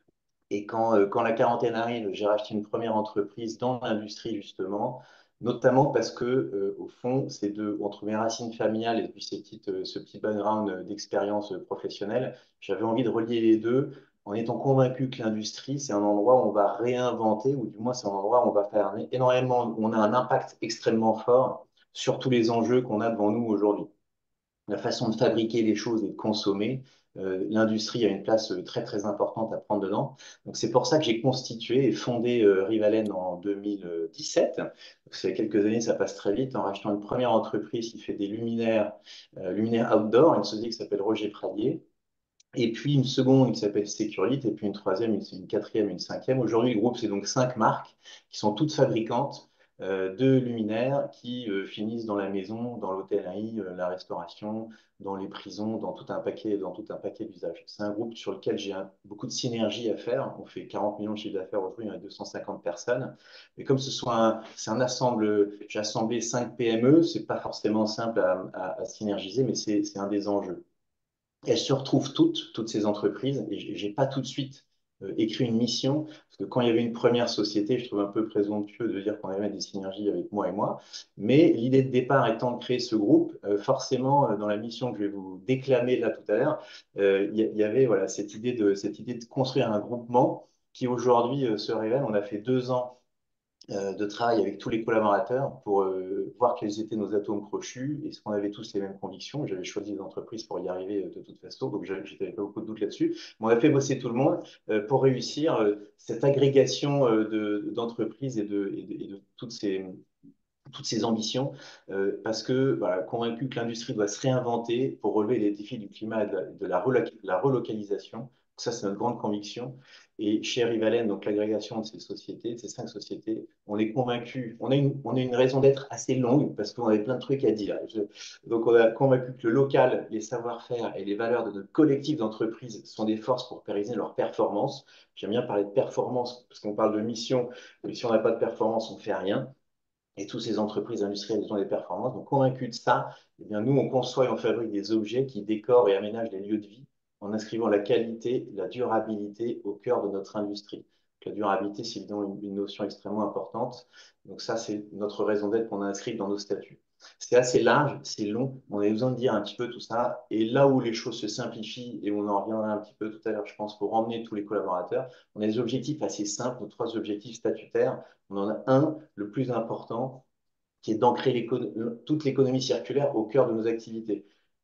[SPEAKER 5] Et quand, euh, quand la quarantaine arrive, j'ai racheté une première entreprise dans l'industrie, justement, notamment parce que, euh, au fond, c'est de, entre mes racines familiales et puis ces petites, euh, ce petit background euh, d'expérience euh, professionnelle, j'avais envie de relier les deux en étant convaincu que l'industrie, c'est un endroit où on va réinventer, ou du moins c'est un endroit où on va faire énormément, où on a un impact extrêmement fort sur tous les enjeux qu'on a devant nous aujourd'hui. La façon de fabriquer les choses et de consommer, euh, l'industrie a une place euh, très très importante à prendre dedans. Donc c'est pour ça que j'ai constitué et fondé euh, Rivalen en deux mille dix-sept. Donc, ça fait quelques années, ça passe très vite, en rachetant une première entreprise qui fait des luminaires, euh, luminaires outdoor, une société qui s'appelle Roger Pradier. Et puis une seconde qui s'appelle Securite, et puis une troisième, une, une quatrième, une cinquième. Aujourd'hui, le groupe, c'est donc cinq marques qui sont toutes fabricantes euh, de luminaires qui euh, finissent dans la maison, dans l'hôtellerie, euh, la restauration, dans les prisons, dans tout un paquet, dans tout un paquet d'usages. C'est un groupe sur lequel j'ai un- beaucoup de synergie à faire. On fait quarante millions de chiffre d'affaires aujourd'hui, on a deux cent cinquante personnes. Et comme ce soit un, c'est un ensemble, j'ai assemblé cinq P M E, c'est pas forcément simple à, à- à synergiser, mais c'est c'est un des enjeux. Elles se retrouvent toutes, toutes ces entreprises, et j'ai j'ai pas tout de suite euh, écrit une mission, parce que quand il y avait une première société, je trouve un peu présomptueux de dire qu'on avait des synergies avec moi et moi, mais l'idée de départ étant de créer ce groupe, euh, forcément, euh, dans la mission que je vais vous déclamer là tout à l'heure, euh, il y, y avait voilà, cette idée de, cette idée de construire un groupement qui aujourd'hui euh, se révèle. On a fait deux ans euh, de travail avec tous les collaborateurs pour euh, voir quels étaient nos atomes crochus. Est-ce qu'on avait tous les mêmes convictions? J'avais choisi des entreprises pour y arriver euh, de toute façon, donc j'avais pas beaucoup de doutes là-dessus. Mais on a fait bosser tout le monde euh, pour réussir euh, cette agrégation euh, de- d'entreprises et de, et de, et de toutes ces toutes ces ambitions, euh, parce que voilà, convaincu que l'industrie doit se réinventer pour relever les défis du climat et de la, de la, reloc la relocalisation. Donc ça, c'est notre grande conviction. Et chez Rivalen, donc l'agrégation de ces sociétés, de ces cinq sociétés, on est convaincu, on a une, on a une raison d'être assez longue parce qu'on avait plein de trucs à dire. Je, donc on a convaincu que le local, les savoir-faire et les valeurs de notre collectif d'entreprise sont des forces pour pérenniser leur performance. J'aime bien parler de performance parce qu'on parle de mission, mais si on n'a pas de performance, on ne fait rien. Et toutes ces entreprises industrielles ont des performances. Donc, convaincus de ça, eh bien, nous, on conçoit et on fabrique des objets qui décorent et aménagent les lieux de vie en inscrivant la qualité, la durabilité au cœur de notre industrie. La durabilité, c'est évidemment une, une notion extrêmement importante. Donc, ça, c'est notre raison d'être qu'on a inscrite dans nos statuts. C'est assez large, c'est long, on a besoin de dire un petit peu tout ça. Et là où les choses se simplifient, et on en reviendra un petit peu tout à l'heure, je pense, pour emmener tous les collaborateurs, on a des objectifs assez simples, nos trois objectifs statutaires. On en a un, le plus important, qui est d'ancrer toute l'économie circulaire au cœur de nos activités.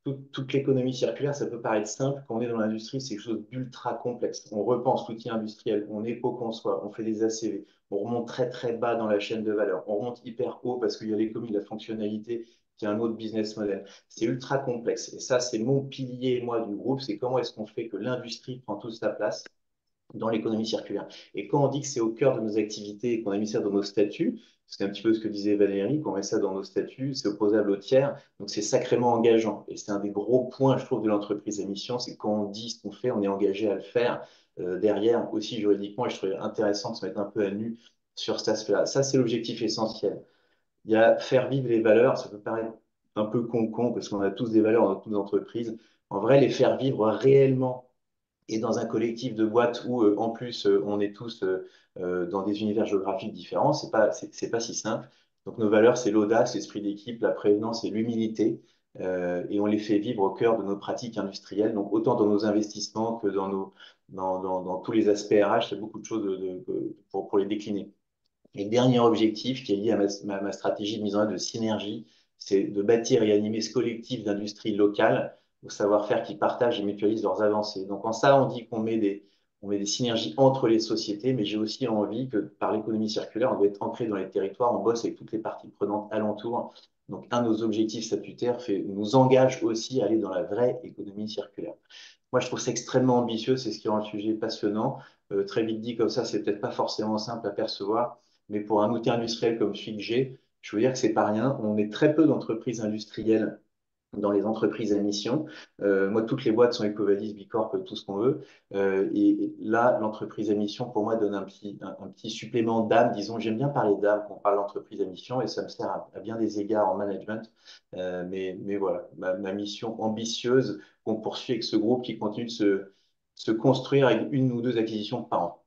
[SPEAKER 5] toute, toute l'économie circulaire, ça peut paraître simple. Quand on est dans l'industrie, c'est quelque chose d'ultra complexe. On repense l'outil industriel, on éco-conçoit, on fait des A C V, on remonte très très bas dans la chaîne de valeur, on remonte hyper haut parce qu'il y a l'économie de la fonctionnalité qui est un autre business model. C'est ultra complexe. Et ça, c'est mon pilier, moi, du groupe, c'est comment est-ce qu'on fait que l'industrie prend toute sa place dans l'économie circulaire. Et quand on dit que c'est au cœur de nos activités et qu'on a mis ça dans nos statuts, c'est un petit peu ce que disait Valérie, qu'on met ça dans nos statuts, c'est opposable au tiers, donc c'est sacrément engageant. Et c'est un des gros points, je trouve, de l'entreprise à mission, c'est quand on dit ce qu'on fait, on est engagé à le faire. Euh, derrière, aussi juridiquement, et je trouvais intéressant de se mettre un peu à nu sur cet aspect-là. Ça, c'est l'objectif essentiel. Il y a faire vivre les valeurs, ça peut paraître un peu con-con, parce qu'on a tous des valeurs dans toutes nos entreprises. En vrai, les faire vivre réellement et dans un collectif de boîtes où, euh, en plus, euh, on est tous euh, euh, dans des univers géographiques différents, c'est pas, c'est, c'est pas si simple. Donc, nos valeurs, c'est l'audace, l'esprit d'équipe, la prévenance et l'humilité. Euh, et on les fait vivre au cœur de nos pratiques industrielles. Donc, autant dans nos investissements que dans, nos, dans, dans, dans tous les aspects R H, il y a beaucoup de choses de, de, de- pour, pour les décliner. Et le dernier objectif qui est lié à ma, ma, ma stratégie de mise en œuvre de synergie, c'est de bâtir et animer ce collectif d'industrie locale au savoir-faire qui partagent et mutualisent leurs avancées. Donc en ça, on dit qu'on met des, on met des synergies entre les sociétés, mais j'ai aussi envie que par l'économie circulaire, on doit être ancré dans les territoires, on bosse avec toutes les parties prenantes alentour. Donc un de nos objectifs statutaires fait, nous engage aussi à aller dans la vraie économie circulaire. Moi, je trouve ça extrêmement ambitieux, c'est ce qui rend le sujet passionnant. Euh, très vite dit comme ça, c'est peut-être pas forcément simple à percevoir, mais pour un outil industriel comme celui que j'ai, je veux dire que c'est pas rien. On est très peu d'entreprises industrielles dans les entreprises à mission. Euh, moi, toutes les boîtes sont EcoVadis, Bicorp, tout ce qu'on veut. Euh, et, et là, l'entreprise à mission, pour moi, donne un petit, un, un petit supplément d'âme. Disons, j'aime bien parler d'âme quand on parle d'entreprise à mission et ça me sert à, à bien des égards en management. Euh, mais, mais voilà, ma, ma mission ambitieuse qu'on poursuit avec ce groupe qui continue de se, se construire avec une ou deux acquisitions par an.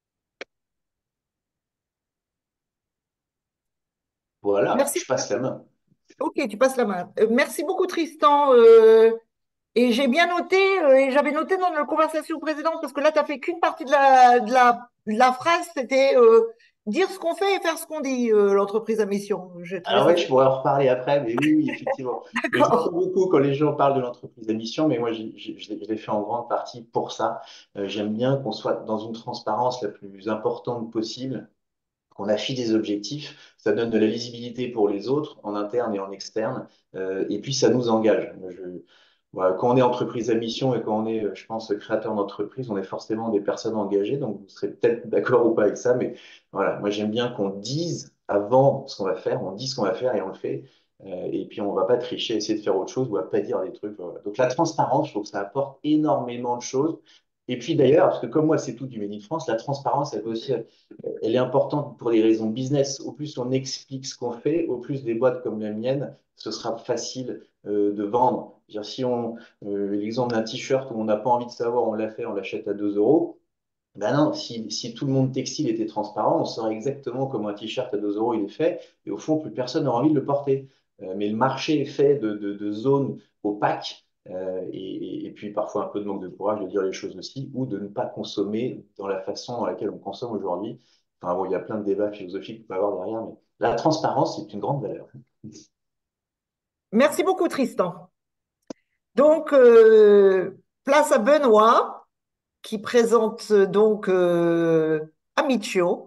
[SPEAKER 5] Voilà,
[SPEAKER 2] Merci.
[SPEAKER 5] je passe la main.
[SPEAKER 2] Ok, tu passes la main. Euh, merci beaucoup, Tristan. Euh, et j'ai bien noté, euh, et j'avais noté dans notre conversation précédente, parce que là, tu n'as fait qu'une partie de la, de la, de la phrase, c'était euh, dire ce qu'on fait et faire ce qu'on dit, euh, l'entreprise à mission. J'ai trouvé
[SPEAKER 5] Alors
[SPEAKER 2] ça
[SPEAKER 5] ouais, je pourrais en reparler après, mais oui, oui, effectivement. Mais j'entends
[SPEAKER 2] d'accord.
[SPEAKER 5] beaucoup quand les gens parlent de l'entreprise à mission, mais moi, j'ai- j'ai- je l'ai je l'ai fait en grande partie pour ça. Euh, j'aime bien qu'on soit dans une transparence la plus importante possible, qu'on affiche des objectifs. Ça donne de la visibilité pour les autres, en interne et en externe, euh, et puis ça nous engage. Je- voilà, quand on est entreprise à mission et quand on est, euh, je pense, créateur d'entreprise, on est forcément des personnes engagées, donc vous serez peut-être d'accord ou pas avec ça, mais voilà, moi j'aime bien qu'on dise avant ce qu'on va faire, on dit ce qu'on va faire et on le fait, euh, et puis on va pas tricher, essayer de faire autre chose ou à pas dire des trucs. Voilà. Donc la transparence, je trouve que ça apporte énormément de choses. Et puis d'ailleurs, parce que comme moi c'est tout du Made in France, la transparence, elle peut aussi elle est importante pour les raisons business. Au plus on explique ce qu'on fait, au plus des boîtes comme la mienne, ce sera facile euh, de vendre. Je veux dire, si on, euh, l'exemple d'un t-shirt où on n'a pas envie de savoir, on l'a fait, on l'achète à deux euros. Ben non, si, si tout le monde textile était transparent, on saurait exactement comment un t-shirt à deux euros il est fait, et au fond, plus personne n'aura envie de le porter. Euh, mais le marché est fait de, de, de zones opaques, euh, et, et, et puis parfois un peu de manque de courage de dire les choses aussi, ou de ne pas consommer dans la façon dans laquelle on consomme aujourd'hui. Enfin bon, il y a plein de débats philosophiques qu'on peut avoir derrière, mais la transparence, c'est une grande valeur.
[SPEAKER 2] Merci beaucoup, Tristan. Donc, euh, place à Benoît, qui présente euh, donc euh, Amicio.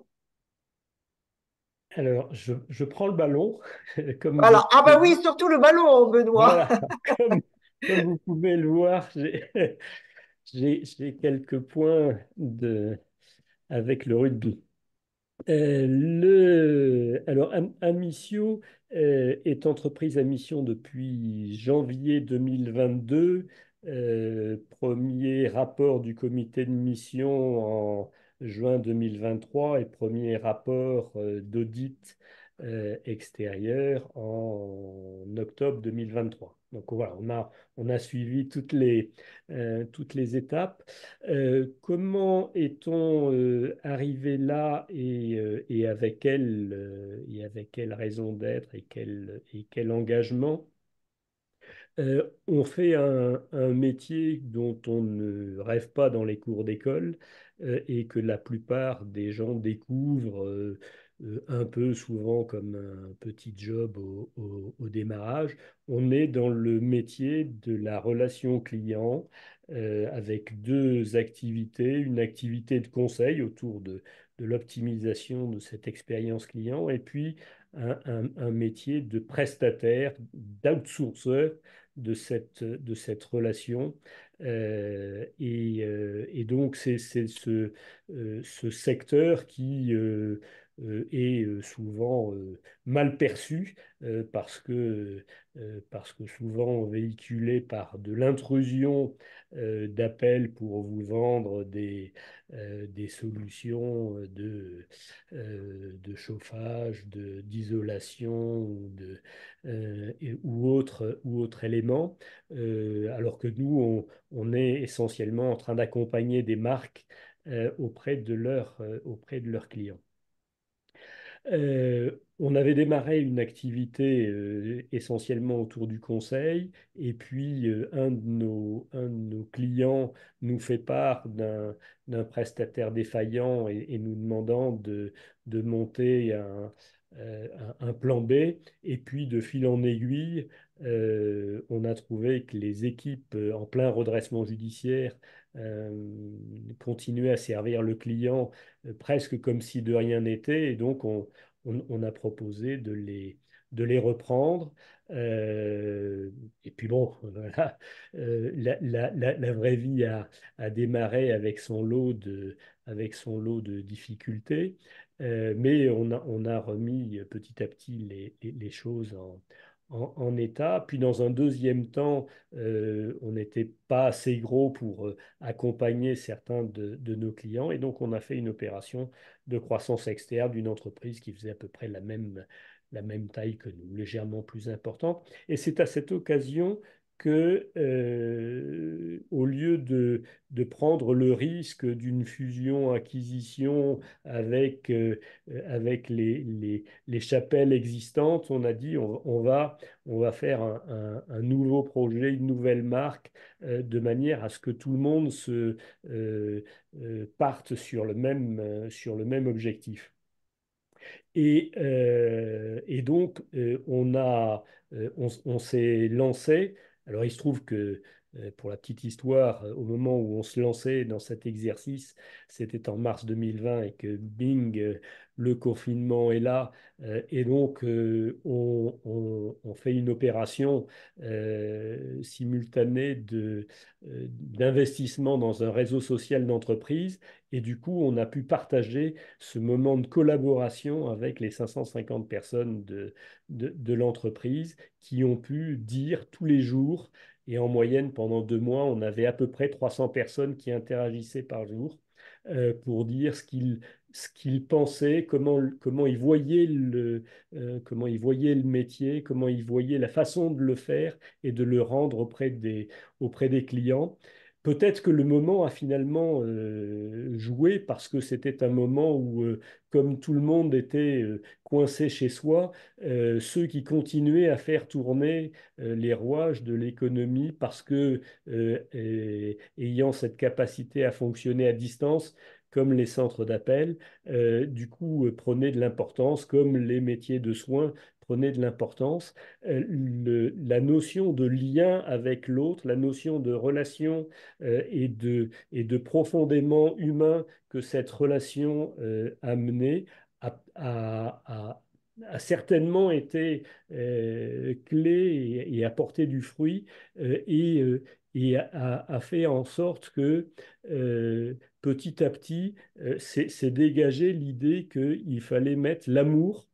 [SPEAKER 6] Alors, je, je prends le ballon, comme vous
[SPEAKER 2] Alors, ah bah oui,
[SPEAKER 6] pouvez,
[SPEAKER 2] surtout le ballon, Benoît.
[SPEAKER 6] voilà, comme, comme vous pouvez le voir, j'ai j'ai- j'ai quelques points de, avec le rugby. Euh, le, alors, Am- Amicio euh, est entreprise à mission depuis janvier deux mille vingt-deux. Euh, premier rapport du comité de mission en juin deux mille vingt-trois et premier rapport euh, d'audit euh, extérieur en octobre deux mille vingt-trois. Donc voilà, on a, on a suivi toutes les, euh, toutes les étapes. Euh, comment est-on euh, arrivé là et, euh, et avec quelle, euh, et avec quelle raison d'être et quel, et quel engagement? Euh, on fait un, un métier dont on ne rêve pas dans les cours d'école euh, et que la plupart des gens découvrent euh, euh, un peu souvent comme un petit job au, au- au démarrage. On est dans le métier de la relation client euh, avec deux activités, une activité de conseil autour de, de l'optimisation de cette expérience client et puis un, un- un métier de prestataire, d'outsourceur de cette, de cette relation. Euh, et, euh, et donc, c'est c'est ce, euh, ce secteur qui euh, euh, est euh, souvent euh, mal perçu euh, parce que, euh, parce que souvent véhiculé par de l'intrusion euh, d'appels pour vous vendre des, euh, des solutions de, euh, de chauffage, de, d'isolation ou, de, euh, et- ou autres ou autre éléments. Euh, alors que nous, on, on est essentiellement en train d'accompagner des marques euh, auprès de leurs euh, auprès de leurs clients. Euh, on avait démarré une activité euh, essentiellement autour du conseil, et puis euh, un de nos, un de nos clients nous fait part d'un, d'un prestataire défaillant et, et nous demandant de, de monter un, euh, un- un plan B. Et puis de fil en aiguille, euh, on a trouvé que les équipes euh, en plein redressement judiciaire euh, continuaient à servir le client euh, presque comme si de rien n'était, et donc on on, on a proposé de les, de les reprendre. Euh, et puis bon, voilà, euh, la, la- la- la vraie vie a, a démarré avec son lot de, avec son lot de difficultés. Euh, mais on a, on a remis petit à petit les, les- les choses en, en- en état. Puis dans un deuxième temps, euh, on n'était pas assez gros pour euh, accompagner certains de, de nos clients, et donc on a fait une opération de croissance externe d'une entreprise qui faisait à peu près la même, la même taille que nous, légèrement plus importante. Et c'est à cette occasion que, euh, au lieu de, de prendre le risque d'une fusion-acquisition avec, euh, avec les, les, les chapelles existantes, on a dit on, on va, on va faire un, un- un nouveau projet, une nouvelle marque, euh, de manière à ce que tout le monde se, euh, euh, partent sur le même, euh, sur le même objectif. Et, euh, et donc, euh, on a, euh, on, on s'est lancé. Alors, il se trouve que, euh, pour la petite histoire, euh, au moment où on se lançait dans cet exercice, c'était en mars deux mille vingt et que, bing, euh, le confinement est là. Euh, et donc, euh, on, on- on fait une opération euh, simultanée de, euh, d'investissement dans un réseau social d'entreprise. Et du coup, on a pu partager ce moment de collaboration avec les cinq cent cinquante personnes de, de, de l'entreprise qui ont pu dire tous les jours, et en moyenne pendant deux mois, on avait à peu près trois cents personnes qui interagissaient par jour euh, pour dire ce qu'ils ce qu'ils pensaient, comment, comment ils voyaient le, euh, comment ils voyaient le métier, comment ils voyaient la façon de le faire et de le rendre auprès des, auprès des clients. Peut-être que le moment a finalement euh, joué parce que c'était un moment où, euh, comme tout le monde était euh, coincé chez soi, euh, ceux qui continuaient à faire tourner euh, les rouages de l'économie parce que, euh, et- ayant cette capacité à fonctionner à distance, comme les centres d'appel, euh, du coup, euh, prenaient de l'importance, comme les métiers de soins prenaient de l'importance. Euh, le- la notion de lien avec l'autre, la notion de relation euh, et de, et de profondément humain que cette relation euh, a mené a, a- a- a certainement été euh, clé et, et a porté du fruit euh, et, euh, et a, a fait en sorte que euh, petit à petit, euh, s'est s'est dégagé l'idée qu'il fallait mettre l'amour.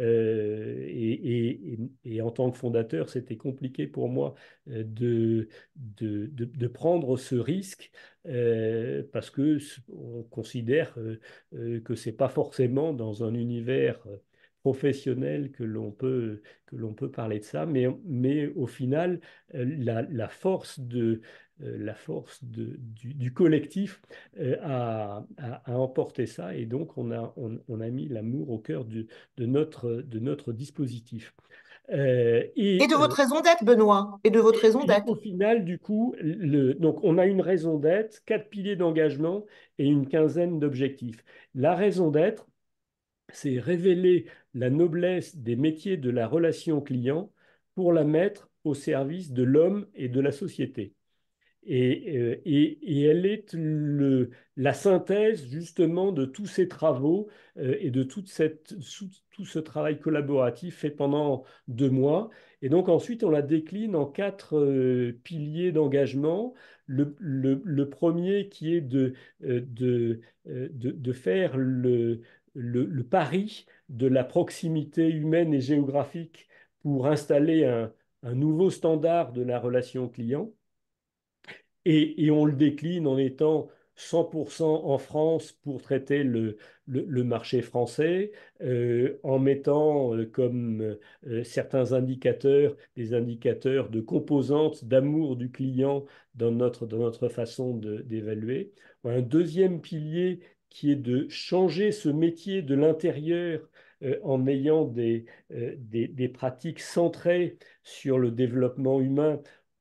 [SPEAKER 6] Euh, et, et- et- et en tant que fondateur, c'était compliqué pour moi euh, de, de, de- de prendre ce risque euh, parce que c- on considère euh, euh, que c'est pas forcément dans un univers euh, professionnel que l'on peut, que l'on peut parler de ça, mais, mais au final, euh, la, la force de, euh, la force de- du, du collectif euh, a, a- a emporté ça, et donc on a, on, on a mis l'amour au cœur du- de notre, de notre dispositif. Euh,
[SPEAKER 2] Et
[SPEAKER 6] et
[SPEAKER 2] de
[SPEAKER 6] euh,
[SPEAKER 2] votre raison d'être, Benoît, et de votre
[SPEAKER 6] et
[SPEAKER 2] raison
[SPEAKER 6] puis au
[SPEAKER 2] d'être.
[SPEAKER 6] final, du coup, le, donc on a une raison d'être, quatre piliers d'engagement et une quinzaine d'objectifs. La raison d'être, c'est révéler la noblesse des métiers de la relation client pour la mettre au service de l'homme et de la société. Et, euh, et, et elle est le, la synthèse justement de tous ces travaux euh, et de toute cette, tout, tout ce travail collaboratif fait pendant deux mois. Et donc ensuite, on la décline en quatre euh, piliers d'engagement. Le, le, le premier qui est de, euh, de, euh, de, de faire le, le, le pari de la proximité humaine et géographique pour installer un, un nouveau standard de la relation client. Et, et on le décline en étant cent pour cent en France pour traiter le, le, le marché français, euh, en mettant euh, comme euh, certains indicateurs, des indicateurs de composantes d'amour du client dans notre, dans notre façon de- d'évaluer. Un deuxième pilier qui est de changer ce métier de l'intérieur euh, en ayant des, euh, des, des pratiques centrées sur le développement humain.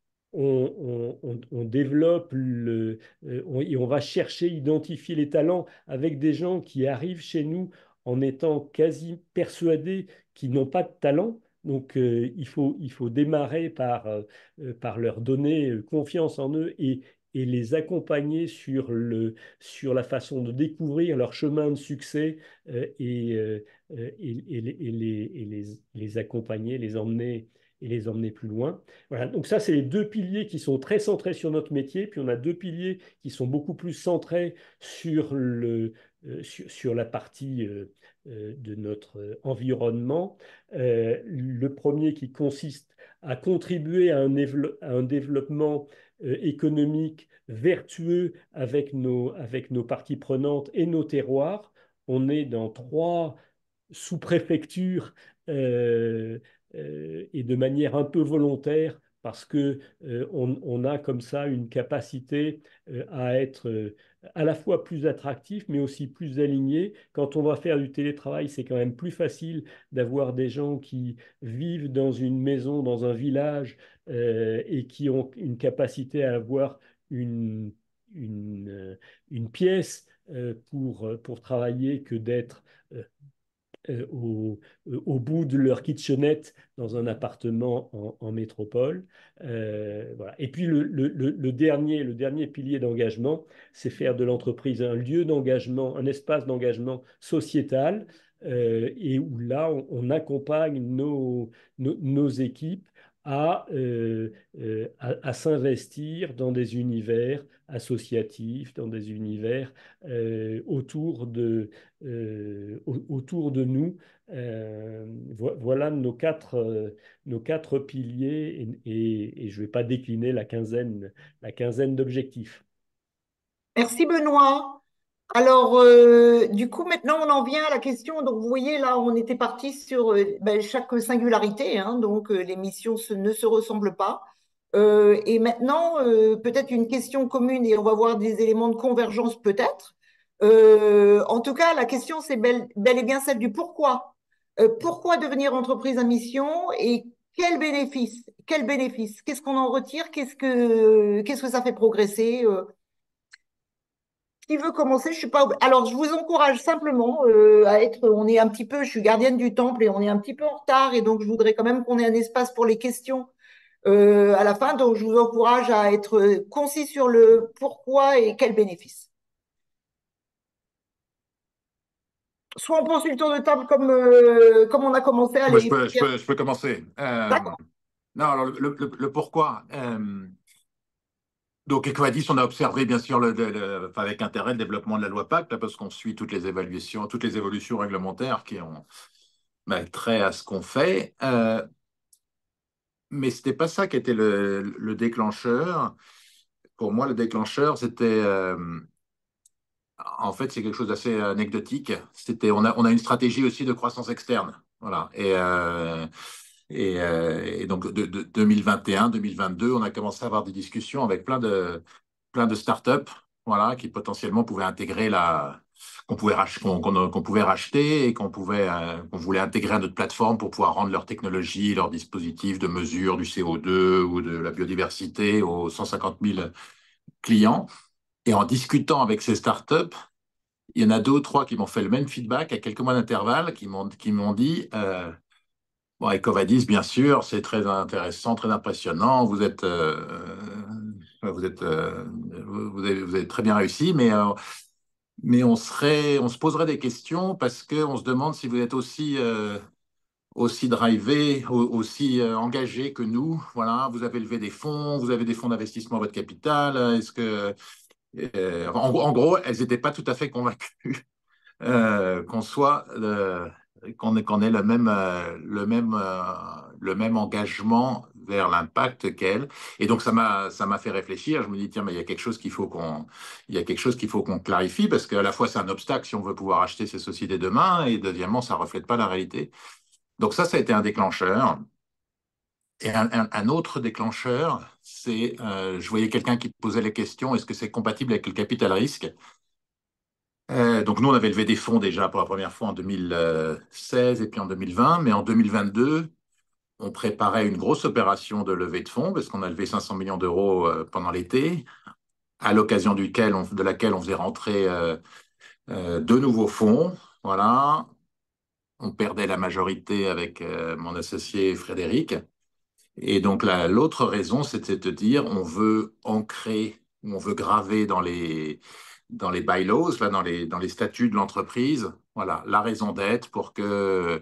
[SPEAKER 6] On, on- on développe le, euh, on- et on va chercher, identifier les talents avec des gens qui arrivent chez nous en étant quasi persuadés qu'ils n'ont pas de talent. Donc, euh, il faut, il faut démarrer par, euh, euh, par leur donner euh, confiance en eux et, et les accompagner sur le, sur la façon de découvrir leur chemin de succès euh, et, euh, euh, et, et les, et les- et les- les accompagner, les emmener et les emmener plus loin. Voilà, donc ça, c'est les deux piliers qui sont très centrés sur notre métier. Puis on a deux piliers qui sont beaucoup plus centrés sur, le, euh, sur, sur la partie euh, euh, de notre euh, environnement. Euh, le premier qui consiste à contribuer à un, évlo- à un développement euh, économique vertueux avec nos, avec nos parties prenantes et nos terroirs. On est dans trois sous-préfecture euh, euh, et de manière un peu volontaire parce que euh, on, on a comme ça une capacité euh, à être euh, à la fois plus attractif mais aussi plus aligné. Quand on va faire du télétravail, c'est quand même plus facile d'avoir des gens qui vivent dans une maison, dans un village euh, et qui ont une capacité à avoir une, une, euh, une pièce euh, pour, pour travailler que d'être euh, euh, au, euh, au bout de leur kitchenette dans un appartement en, en métropole. Euh, voilà. Et puis le, le, le, le dernier, le dernier pilier d'engagement, c'est faire de l'entreprise un lieu d'engagement, un espace d'engagement sociétal, euh, et où là, on, on accompagne nos, nos, nos équipes à, euh, euh, à, à s'investir dans des univers associatifs, dans des univers euh, autour de, euh, autour de nous. Euh, vo- voilà nos quatre, euh, nos quatre piliers et, et- et je ne vais pas décliner la quinzaine, la quinzaine d'objectifs.
[SPEAKER 2] Merci Benoît. Alors, euh, du coup, maintenant, on en vient à la question. Donc, vous voyez, là, on était parti sur euh, ben, chaque singularité, hein, donc euh, les missions se- ne se ressemblent pas. Euh, et maintenant, euh, peut-être une question commune et on va voir des éléments de convergence peut-être. Euh, en tout cas, la question, c'est bel, bel et bien celle du pourquoi. Euh, pourquoi devenir entreprise à mission et quel bénéfice? Quel bénéfice? Qu'est-ce qu'on en retire? Qu'est-ce que, qu'est-ce que ça fait progresser? Euh, qui veut commencer? Je suis pas. Alors, je vous encourage simplement euh, à être. On est un petit peu. Je suis gardienne du temple et on est un petit peu en retard et donc je voudrais quand même qu'on ait un espace pour les questions euh, à la fin. Donc, je vous encourage à être concis sur le pourquoi et quel bénéfice. Soit on pense le tour de table comme euh, comme on a commencé.
[SPEAKER 4] Moi, je
[SPEAKER 2] Allez.
[SPEAKER 4] peux, je peux, je peux commencer. Euh,
[SPEAKER 2] D'accord.
[SPEAKER 4] non, alors le, le- le pourquoi. Euh, donc, Equadis, on a observé bien sûr le, le- le- enfin, avec intérêt le développement de la loi Pacte, là, parce qu'on suit toutes les évaluations, toutes les évolutions réglementaires qui ont bah, trait à ce qu'on fait. Euh, mais c'était pas ça qui était le, le déclencheur. Pour moi, le déclencheur, c'était euh, en fait, c'est quelque chose d'assez anecdotique. C'était, on a, on a une stratégie aussi de croissance externe. Voilà. Et, euh, et, euh, et donc, de, de deux mille vingt et un, deux mille vingt-deux, on a commencé à avoir des discussions avec plein de, plein de startups, voilà, qui potentiellement pouvaient intégrer la, qu'on pouvait, rach- qu'on, qu'on- qu'on pouvait racheter et qu'on pouvait, euh, qu'on voulait intégrer à notre plateforme pour pouvoir rendre leur technologie, leur dispositif de mesure du C O deux ou de la biodiversité aux cent cinquante mille clients. Et en discutant avec ces startups, il y en a deux ou trois qui m'ont fait le même feedback à quelques mois d'intervalle, qui m'ont qui m'ont dit euh, bon, EcoVadis, bien sûr, c'est très intéressant, très impressionnant. Vous êtes, euh, euh, vous êtes, euh, vous avez, vous avez très bien réussi, mais, euh, mais on serait, on se poserait des questions parce qu'on se demande si vous êtes aussi, euh, aussi drivé, au- aussi euh, engagé que nous. Voilà, vous avez levé des fonds, vous avez des fonds d'investissement à votre capital. Est-ce que, euh, en, en gros, elles n'étaient pas tout à fait convaincues euh, qu'on soit, euh, qu'on ait, qu'on ait le même, euh, le même, euh, le même engagement vers l'impact qu'elle. Et donc ça m'a, ça m'a fait réfléchir. Je me dis tiens, mais il y a quelque chose qu'il faut qu'on, il y a quelque chose qu'il faut qu'on clarifie parce qu'à la fois c'est un obstacle si on veut pouvoir acheter ces sociétés demain et deuxièmement ça reflète pas la réalité. Donc ça, ça a été un déclencheur. Et un, un- un autre déclencheur, c'est, euh, je voyais quelqu'un qui posait les questions, est-ce que c'est compatible avec le capital risque? Euh, donc nous, on avait levé des fonds déjà pour la première fois en deux mille seize et puis en deux mille vingt, mais en deux mille vingt-deux, on préparait une grosse opération de levée de fonds parce qu'on a levé cinq cents millions d'euros euh, pendant l'été, à l'occasion duquel on- de laquelle on faisait rentrer euh, euh, deux nouveaux fonds. Voilà, on perdait la majorité avec euh, mon associé Frédéric. Et donc la- l'autre raison, c'était de dire on veut ancrer, on veut graver dans les, dans les bylaws, là, dans les, dans les statuts de l'entreprise, voilà, la raison d'être pour que,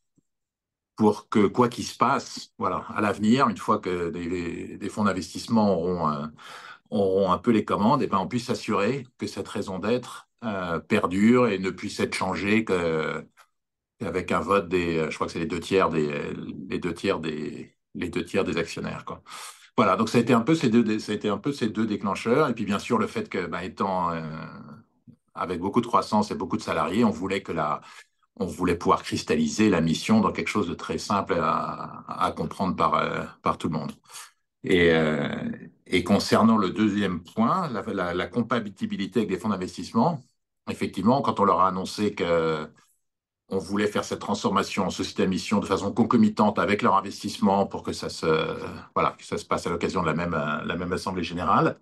[SPEAKER 4] pour que quoi qu'il se passe, voilà, à l'avenir, une fois que des, des fonds d'investissement auront, euh, auront un peu les commandes, et ben on puisse s'assurer que cette raison d'être euh, perdure et ne puisse être changée que, qu'avec un vote des, je crois que c'est les deux tiers des, les deux tiers des, les deux tiers des actionnaires, quoi. Voilà, donc ça a été un peu ces deux, ça a été un peu ces deux déclencheurs. Et puis bien sûr le fait que, bah, étant euh, avec beaucoup de croissance et beaucoup de salariés, on voulait que la, on voulait pouvoir cristalliser la mission dans quelque chose de très simple à, à comprendre par, euh, par tout le monde. Et, euh, et concernant le deuxième point, la, la, la compatibilité avec des fonds d'investissement, effectivement, quand on leur a annoncé que on voulait faire cette transformation en société à mission de façon concomitante avec leur investissement pour que ça se, voilà, que ça se passe à l'occasion de la même, la même assemblée générale.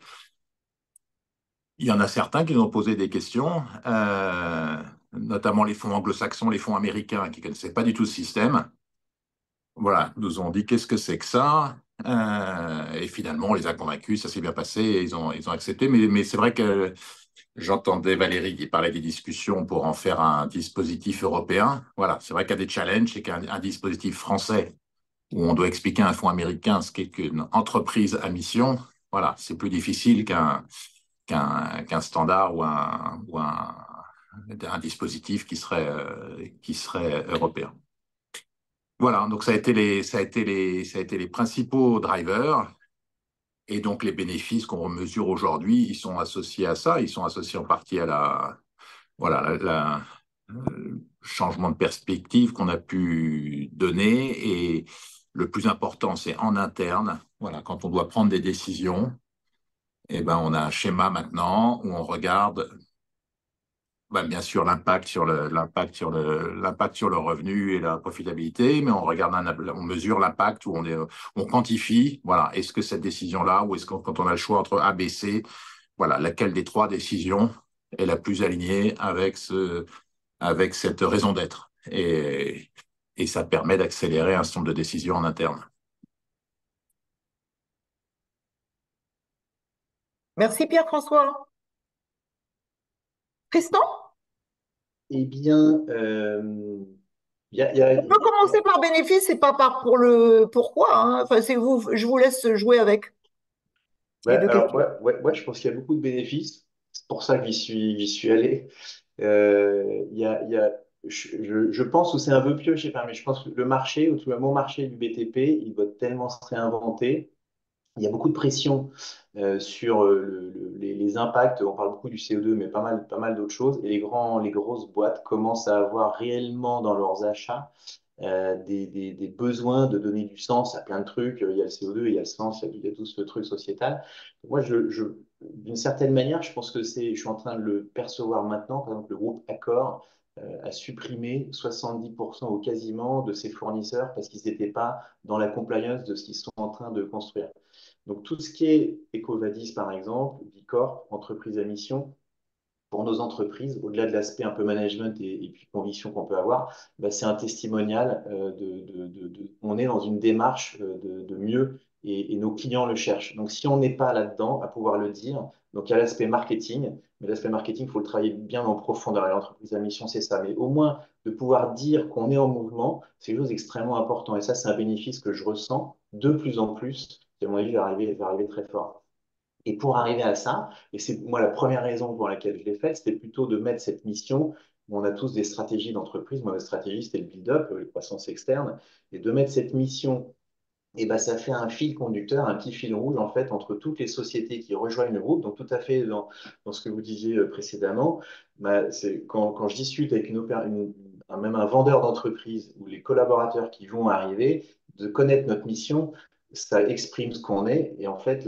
[SPEAKER 4] Il y en a certains qui nous ont posé des questions, euh, notamment les fonds anglo-saxons, les fonds américains qui ne connaissaient pas du tout ce système. Voilà, nous ont dit qu'est-ce que c'est que ça? Euh, et finalement, on les a convaincus, ça s'est bien passé, et ils ont, ils ont accepté. Mais, mais c'est vrai que j'entendais Valérie qui parlait des discussions pour en faire un dispositif européen. Voilà, c'est vrai qu'il y a des challenges, c'est qu'un un dispositif français où on doit expliquer à un fonds américain ce qu'est qu'une entreprise à mission. Voilà, c'est plus difficile qu'un qu'un qu'un standard ou un, ou un, un dispositif qui serait, euh, qui serait européen. Voilà, donc ça a été les, ça a été les, ça a été les principaux drivers. Et donc les bénéfices qu'on mesure aujourd'hui, ils sont associés à ça, ils sont associés en partie à la, voilà, la, la- le changement de perspective qu'on a pu donner. Et le plus important, c'est en interne. Voilà, quand on doit prendre des décisions, eh ben, on a un schéma maintenant où on regarde bah, bien sûr l'impact sur le, l'impact sur le, l'impact sur le revenu et la profitabilité, mais on regarde, un, on mesure l'impact où on est, on quantifie. Voilà, est-ce que cette décision-là, ou est-ce que quand on a le choix entre A, B, C, voilà, laquelle des trois décisions est la plus alignée avec ce, avec cette raison d'être. Et, et ça permet d'accélérer un certain nombre de décisions en interne.
[SPEAKER 2] Merci Pierre-François. Tristan,
[SPEAKER 5] Eh bien, euh, il y a, il y a-
[SPEAKER 2] on peut commencer par bénéfice et pas par pour le pourquoi, hein. Enfin, c'est vous, je vous laisse jouer avec
[SPEAKER 5] ouais,
[SPEAKER 2] les deux
[SPEAKER 5] alors,
[SPEAKER 2] questions.
[SPEAKER 5] ouais, ouais, ouais, je pense qu'il y a beaucoup de bénéfices. C'est pour ça que j'y suis, j'y suis allé. Euh, il y a, il y a, je, je- je pense que c'est un vœu pieux, je sais pas, mais je pense que le marché, ou tout le mon marché du B T P, il va tellement se réinventer. Il y a beaucoup de pression euh, sur euh, le- le- les, les impacts. On parle beaucoup du C O deux, mais pas mal, pas mal d'autres choses. Et les grands, les grosses boîtes commencent à avoir réellement dans leurs achats euh, des, des- des besoins de donner du sens à plein de trucs. Il y a le C O deux, il y a le sens, il y a, il y a tout ce truc sociétal. Moi, je, je- d'une certaine manière, je pense que c'est, je suis en train de le percevoir maintenant. Par exemple, le groupe Accor euh, a supprimé soixante-dix pour cent ou quasiment de ses fournisseurs parce qu'ils n'étaient pas dans la compliance de ce qu'ils sont en train de construire. Donc, tout ce qui est EcoVadis, par exemple, Bicorp, entreprise à mission, pour nos entreprises, au-delà de l'aspect un peu management et, et puis conviction qu'on peut avoir, bah, c'est un testimonial euh, de, de, de, de, on est dans une démarche euh, de, de mieux et, et nos clients le cherchent. Donc, si on n'est pas là-dedans, à pouvoir le dire, donc il y a l'aspect marketing, mais l'aspect marketing, il faut le travailler bien en profondeur. Et l'entreprise à mission, c'est ça. Mais au moins, de pouvoir dire qu'on est en mouvement, c'est quelque chose d'extrêmement important. Et ça, c'est un bénéfice que je ressens de plus en plus, qui, à mon avis, va arriver, va arriver très fort. Et pour arriver à ça, et c'est moi la première raison pour laquelle je l'ai faite, c'était plutôt de mettre cette mission. On a tous des stratégies d'entreprise. Moi, ma stratégie, c'était le build-up, les croissances externes, et de mettre cette mission, et ben, ça fait un fil conducteur, un petit fil rouge en fait entre toutes les sociétés qui rejoignent le groupe. Donc tout à fait dans, dans ce que vous disiez euh, précédemment, bah, c'est quand, quand je discute avec une, une un, même un vendeur d'entreprise ou les collaborateurs qui vont arriver, de connaître notre mission, ça exprime ce qu'on est et en fait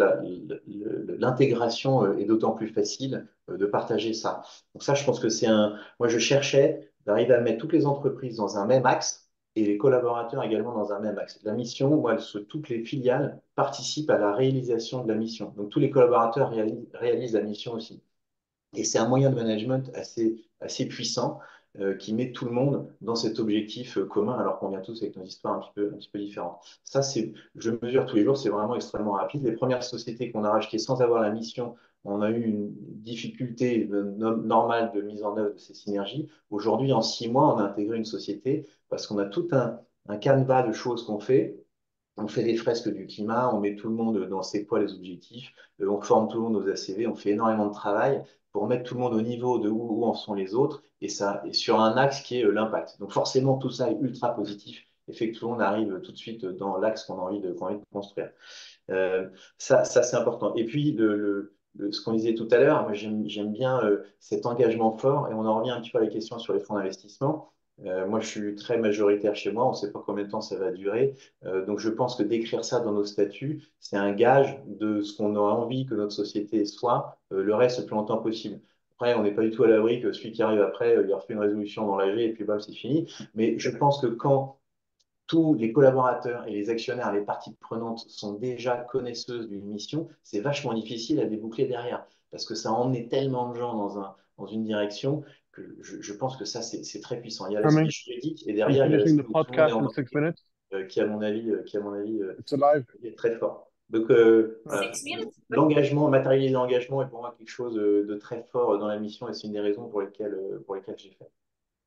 [SPEAKER 5] l'intégration euh, est d'autant plus facile euh, de partager ça. Donc ça, je pense que c'est un. Moi, je cherchais d'arriver à mettre toutes les entreprises dans un même axe et les collaborateurs également dans un même axe. La mission, moi, toutes les filiales participent à la réalisation de la mission. Donc, tous les collaborateurs réalisent, réalisent la mission aussi. Et c'est un moyen de management assez, assez puissant euh, qui met tout le monde dans cet objectif euh, commun, alors qu'on vient tous avec nos histoires un petit peu, un petit peu différentes. Ça, c'est, je mesure tous les jours, c'est vraiment extrêmement rapide. Les premières sociétés qu'on a rachetées sans avoir la mission, on a eu une difficulté normale de mise en œuvre de ces synergies. Aujourd'hui, en six mois, on a intégré une société parce qu'on a tout un, un canevas de choses qu'on fait. On fait des fresques du climat, on met tout le monde dans c'est quoi les objectifs, euh, on forme tout le monde aux A C V, on fait énormément de travail pour mettre tout le monde au niveau de où, où en sont les autres, et ça et sur un axe qui est euh, l'impact. Donc forcément, tout ça est ultra positif et fait que tout le monde arrive tout de suite dans l'axe qu'on a envie de, qu'on a envie de construire. Euh, ça, ça c'est important. Et puis, le, le- le- ce qu'on disait tout à l'heure, moi, j'aime, j'aime bien euh, cet engagement fort, et on en revient un petit peu à la question sur les fonds d'investissement. Euh, moi, je suis très majoritaire chez moi, on ne sait pas combien de temps ça va durer. Euh, donc, je pense que d'écrire ça dans nos statuts, c'est un gage de ce qu'on a envie que notre société soit, euh, le reste le plus longtemps possible. Après, on n'est pas du tout à l'abri que celui qui arrive après, euh, il refait une résolution dans l'A G et puis bam, c'est fini. Mais je pense que quand tous les collaborateurs et les actionnaires, les parties prenantes sont déjà connaisseuses d'une mission, c'est vachement difficile à déboucler derrière parce que ça a emmené tellement de gens dans, un, dans une direction que je, je pense que ça, c'est très puissant. Il y a l'aspect
[SPEAKER 7] Coming.
[SPEAKER 5] juridique et
[SPEAKER 7] I'm
[SPEAKER 5] derrière, il y a
[SPEAKER 7] finishing
[SPEAKER 5] l'aspect
[SPEAKER 7] the
[SPEAKER 5] où tout le monde est
[SPEAKER 7] podcast in six
[SPEAKER 5] embarqué,
[SPEAKER 7] minutes.
[SPEAKER 5] euh, qui, à mon avis, euh, qui, à mon avis euh,
[SPEAKER 7] It's alive.
[SPEAKER 5] est très fort. Donc, euh, voilà. L'engagement, matérialiser l'engagement est pour moi quelque chose de, de très fort dans la mission et c'est une des raisons pour lesquelles, euh, pour lesquelles j'ai fait.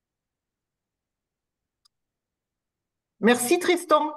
[SPEAKER 2] Merci Tristan.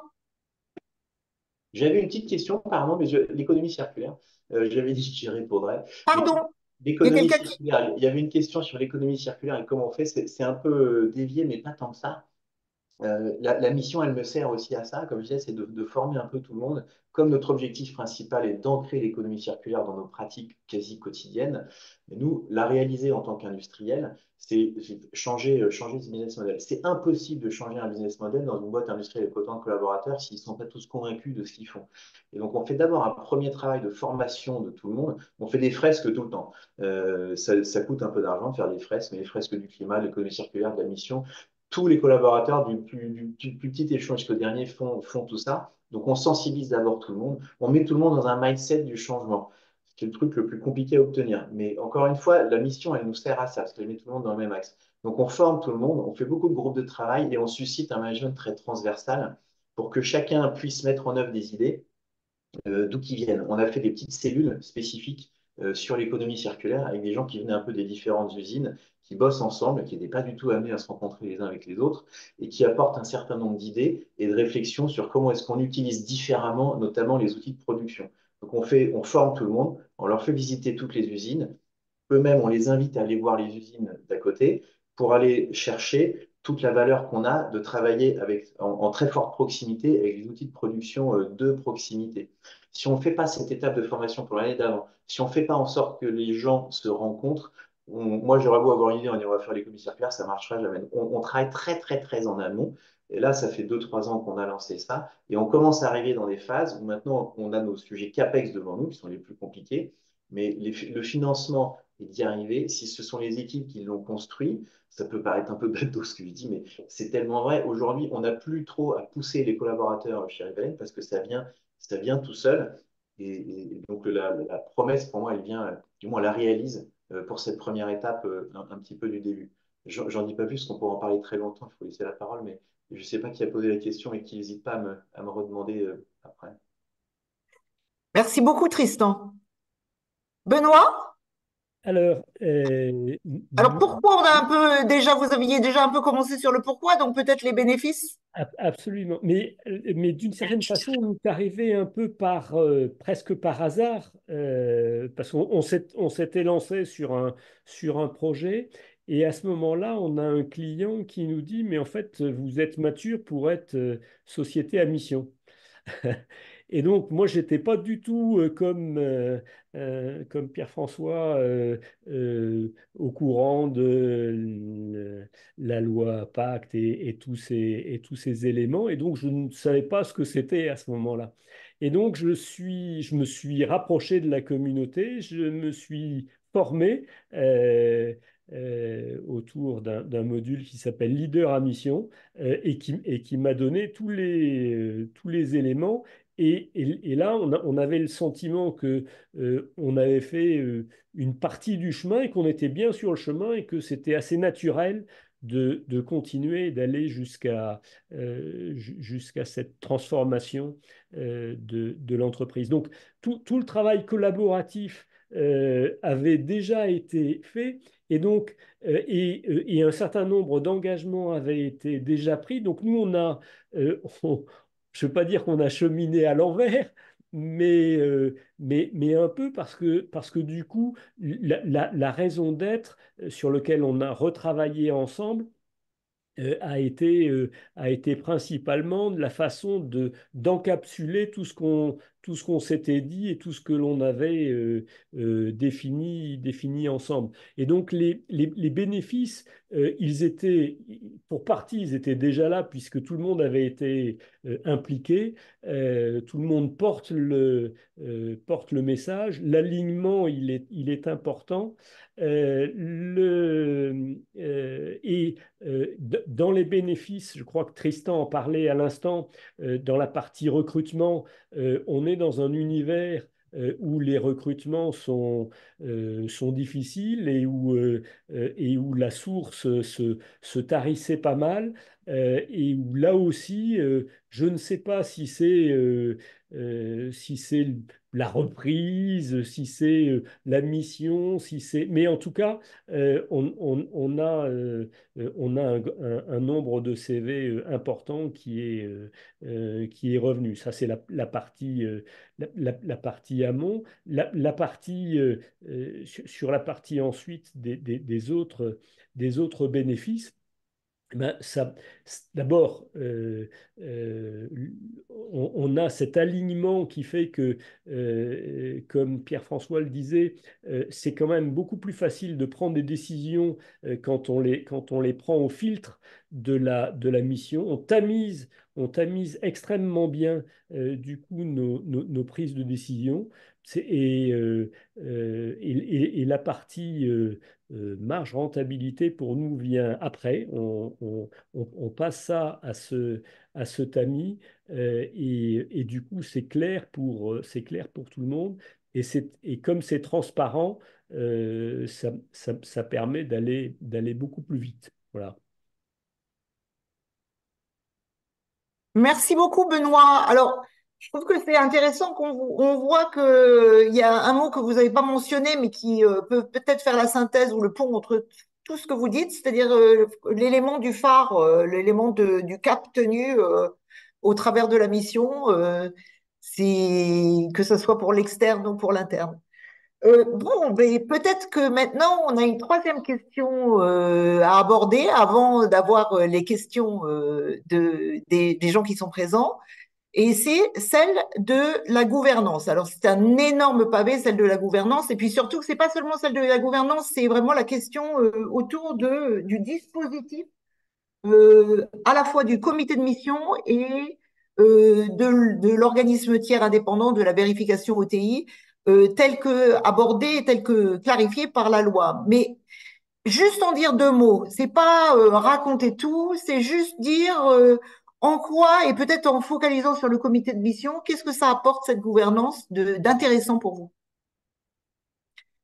[SPEAKER 5] J'avais une petite question, pardon, mais je- l'économie circulaire, euh, j'avais dit que j'y répondrais. Mais
[SPEAKER 2] Pardon, il y a
[SPEAKER 5] l'économie
[SPEAKER 2] quelqu'un qui...
[SPEAKER 5] circulaire, il y avait une question sur l'économie circulaire et comment on fait. C'est c'est un peu euh, dévié, mais pas tant que ça. Euh, la, la mission, elle me sert aussi à ça, comme je disais, c'est de, de former un peu tout le monde. Comme notre objectif principal est d'ancrer l'économie circulaire dans nos pratiques quasi quotidiennes, mais nous, la réaliser en tant qu'industriel, c'est changer, euh, changer ce business model. C'est impossible de changer un business model dans une boîte industrielle avec autant de collaborateurs s'ils ne sont pas tous convaincus de ce qu'ils font. Et donc, on fait d'abord un premier travail de formation de tout le monde. On fait des fresques tout le temps. Euh, ça, ça coûte un peu d'argent de faire des fresques, mais les fresques du climat, l'économie circulaire, de la mission, tous les collaborateurs du plus, du, du plus petit échelon jusqu'au dernier font, font tout ça. Donc, on sensibilise d'abord tout le monde. On met tout le monde dans un mindset du changement. C'est le truc le plus compliqué à obtenir. Mais encore une fois, la mission, elle nous sert à ça, parce qu'elle met tout le monde dans le même axe. Donc, on forme tout le monde, on fait beaucoup de groupes de travail et on suscite un management très transversal pour que chacun puisse mettre en œuvre des idées euh, d'où qu'ils viennent. On a fait des petites cellules spécifiques euh, sur l'économie circulaire avec des gens qui venaient un peu des différentes usines, qui bossent ensemble, qui n'étaient pas du tout amenés à se rencontrer les uns avec les autres et qui apportent un certain nombre d'idées et de réflexions sur comment est-ce qu'on utilise différemment, notamment les outils de production. Donc on fait, on forme tout le monde, on leur fait visiter toutes les usines. Eux-mêmes, on les invite à aller voir les usines d'à côté pour aller chercher toute la valeur qu'on a de travailler avec, en, en très forte proximité avec les outils de production euh, de proximité. Si on ne fait pas cette étape de formation pour l'année d'avant, si on ne fait pas en sorte que les gens se rencontrent, on- moi j'aurais beau avoir une idée, on dit on va faire l'économie circulaire, ça ne marchera jamais. On, on travaille très très très en amont. Et là, ça fait deux, trois ans qu'on a lancé ça. Et on commence à arriver dans des phases où maintenant on a nos sujets CAPEX devant nous, qui sont les plus compliqués. Mais les, le financement et d'y arriver, si ce sont les équipes qui l'ont construit, ça peut paraître un peu bateau ce que je dis, mais c'est tellement vrai. Aujourd'hui, on n'a plus trop à pousser les collaborateurs chez Rivalent parce que ça vient, ça vient tout seul. Et, et donc la, la, promesse, pour moi, elle vient, du moins, on la réalise euh, pour cette première étape euh, un, un petit peu du début. J'en j'en dis pas plus, parce qu'on pourra en parler très longtemps, il faut laisser la parole, mais je ne sais pas qui a posé la question et qui n'hésite pas à me, à me redemander euh, après.
[SPEAKER 2] Merci beaucoup, Tristan. Benoît?
[SPEAKER 6] Alors, euh,
[SPEAKER 2] Alors
[SPEAKER 6] nous-
[SPEAKER 2] pourquoi on a un peu déjà, vous aviez déjà un peu commencé sur le pourquoi, donc peut-être les bénéfices?
[SPEAKER 6] ab- absolument. Mais, mais d'une certaine façon, on est arrivé un peu par, euh, presque par hasard, euh, parce qu'on on s'est- on s'était lancé sur un, sur un projet. Et à ce moment-là, on a un client qui nous dit, mais en fait, vous êtes mature pour être euh, société à mission. Et donc, moi, j'étais pas du tout euh, comme, euh, euh, comme Pierre-François euh, euh, au courant de euh, la loi Pacte et, et tous ces, et tous ces éléments. Et donc, je ne savais pas ce que c'était à ce moment-là. Et donc, je suis, je me suis rapproché de la communauté, je me suis formé euh, euh, autour d'un d'un module qui s'appelle Leader à mission euh, et qui, et qui m'a donné tous les, euh, tous les éléments. Et, et- et là, on, a- on avait le sentiment que euh, on avait fait euh, une partie du chemin et qu'on était bien sur le chemin et que c'était assez naturel de, de continuer et d'aller jusqu'à euh, ju- jusqu'à cette transformation euh, de, de l'entreprise. Donc, tout, tout le travail collaboratif euh, avait déjà été fait et donc euh, et, euh, et un certain nombre d'engagements avaient été déjà pris. Donc, nous, on a euh, on- je ne veux pas dire qu'on a cheminé à l'envers, mais, euh, mais, mais un peu parce que, parce que du coup, la, la- la raison d'être euh, sur laquelle on a retravaillé ensemble, euh, a été, euh, a été principalement de la façon de, d'encapsuler tout ce qu'on, tout ce qu'on s'était dit et tout ce que l'on avait euh, euh, défini, défini ensemble. Et donc les, les, les bénéfices, euh, ils étaient, pour partie, ils étaient déjà là puisque tout le monde avait été euh, impliqué, euh, tout le monde porte le, euh, porte le message, l'alignement, il est, il est important. Euh, le, euh, et euh, dans les bénéfices, je crois que Tristan en parlait à l'instant, euh, dans la partie recrutement, euh, on est dans un univers euh, où les recrutements sont, euh, sont difficiles et où, euh, euh, et où la source se, se tarissait pas mal. Euh, et où là aussi, euh, je ne sais pas si c'est euh, euh, si c'est la reprise, si c'est euh, la mission, si c'est... Mais en tout cas, euh, on, on- on a, euh, euh, on a un, un- un nombre de C V euh, important qui est, euh, euh, qui est revenu. Ça, c'est la, la partie, euh, la, la- la partie amont. La, la partie, euh, euh, sur, sur la partie ensuite des, des- des autres, des autres bénéfices. Eh ben, ça, d'abord, euh, euh, on, on a cet alignement qui fait que, euh, comme Pierre-François le disait, euh, c'est quand même beaucoup plus facile de prendre des décisions euh, quand on les, quand on les prend au filtre de la, de la mission. On tamise, on tamise extrêmement bien, euh, du coup, nos, nos- nos prises de décision. C'est- Et, euh, euh, et, et- et la partie euh, euh, marge rentabilité pour nous vient après. On, on- on- on passe ça à ce, à ce tamis euh, et, et du coup, c'est clair pour, euh, c'est clair pour tout le monde. Et, c'est, et comme c'est transparent, euh, ça, ça- ça permet d'aller, d'aller beaucoup plus vite. Voilà.
[SPEAKER 2] Merci beaucoup, Benoît. Alors, je trouve que c'est intéressant qu'on vo- on voit qu'il y a un mot que vous n'avez pas mentionné, mais qui euh, peut peut-être faire la synthèse ou le pont entre tout ce que vous dites, c'est-à-dire euh, l'élément du phare, euh, l'élément de- du cap tenu euh, au travers de la mission, euh, c'est que ce soit pour l'externe ou pour l'interne. Euh, bon, ben, peut-être que maintenant, on a une troisième question euh, à aborder avant d'avoir euh, les questions euh, de, des, des gens qui sont présents. Et c'est celle de la gouvernance. Alors, c'est un énorme pavé, celle de la gouvernance. Et puis surtout, c'est pas seulement celle de la gouvernance, c'est vraiment la question euh, autour de, du dispositif euh, à la fois du comité de mission et euh, de, de l'organisme tiers indépendant de la vérification O T I, euh, tel que abordé, tel que clarifié par la loi. Mais juste en dire deux mots, c'est pas euh, raconter tout, c'est juste dire euh, en quoi, et peut-être en focalisant sur le comité de mission, qu'est-ce que ça apporte cette gouvernance de- d'intéressant pour vous?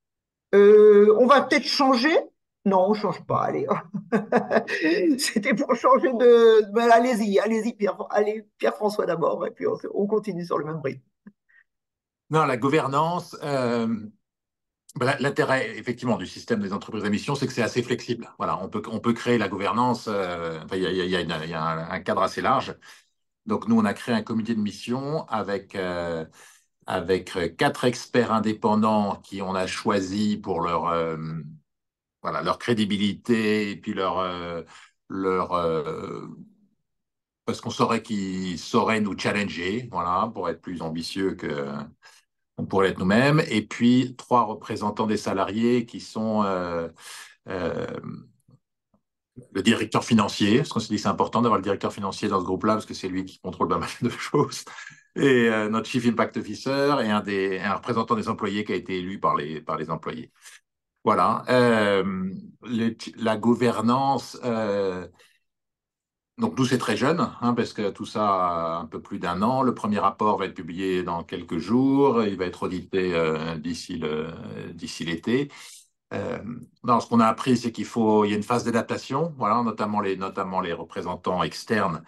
[SPEAKER 2] Euh, on va peut-être changer? Non, on change pas, allez. C'était pour changer de... Ben, allez-y, allez-y, Pierre, allez, Pierre-François d'abord, et puis on, on continue sur le même rythme.
[SPEAKER 4] Non, la gouvernance, euh, ben, l'intérêt effectivement du système des entreprises à mission, c'est que c'est assez flexible. Voilà, on peut, on peut créer la gouvernance, euh, enfin, il y a, il y a une- il y a un, un cadre assez large. Donc nous, on a créé un comité de mission avec, euh, avec euh, quatre experts indépendants qui on a choisi pour leur, euh, voilà, leur crédibilité et puis leur, euh, leur, euh, parce qu'on saurait qu'ils sauraient nous challenger, voilà, pour être plus ambitieux que on pourrait être nous-mêmes. Et puis trois représentants des salariés qui sont euh, euh, le directeur financier, parce qu'on s'est dit que c'est important d'avoir le directeur financier dans ce groupe-là, parce que c'est lui qui contrôle pas mal de choses, et euh, notre Chief Impact Officer, et un, des, un représentant des employés qui a été élu par les, par les employés. Voilà. Euh, le, la gouvernance, euh, donc nous, c'est très jeune, hein, parce que tout ça a un peu plus d'un an. Le premier rapport va être publié dans quelques jours, il va être audité euh, d'ici le, d'ici l'été. Euh, non, ce qu'on a appris, c'est qu'il faut, il y a une phase d'adaptation, voilà, notamment les, notamment les représentants externes,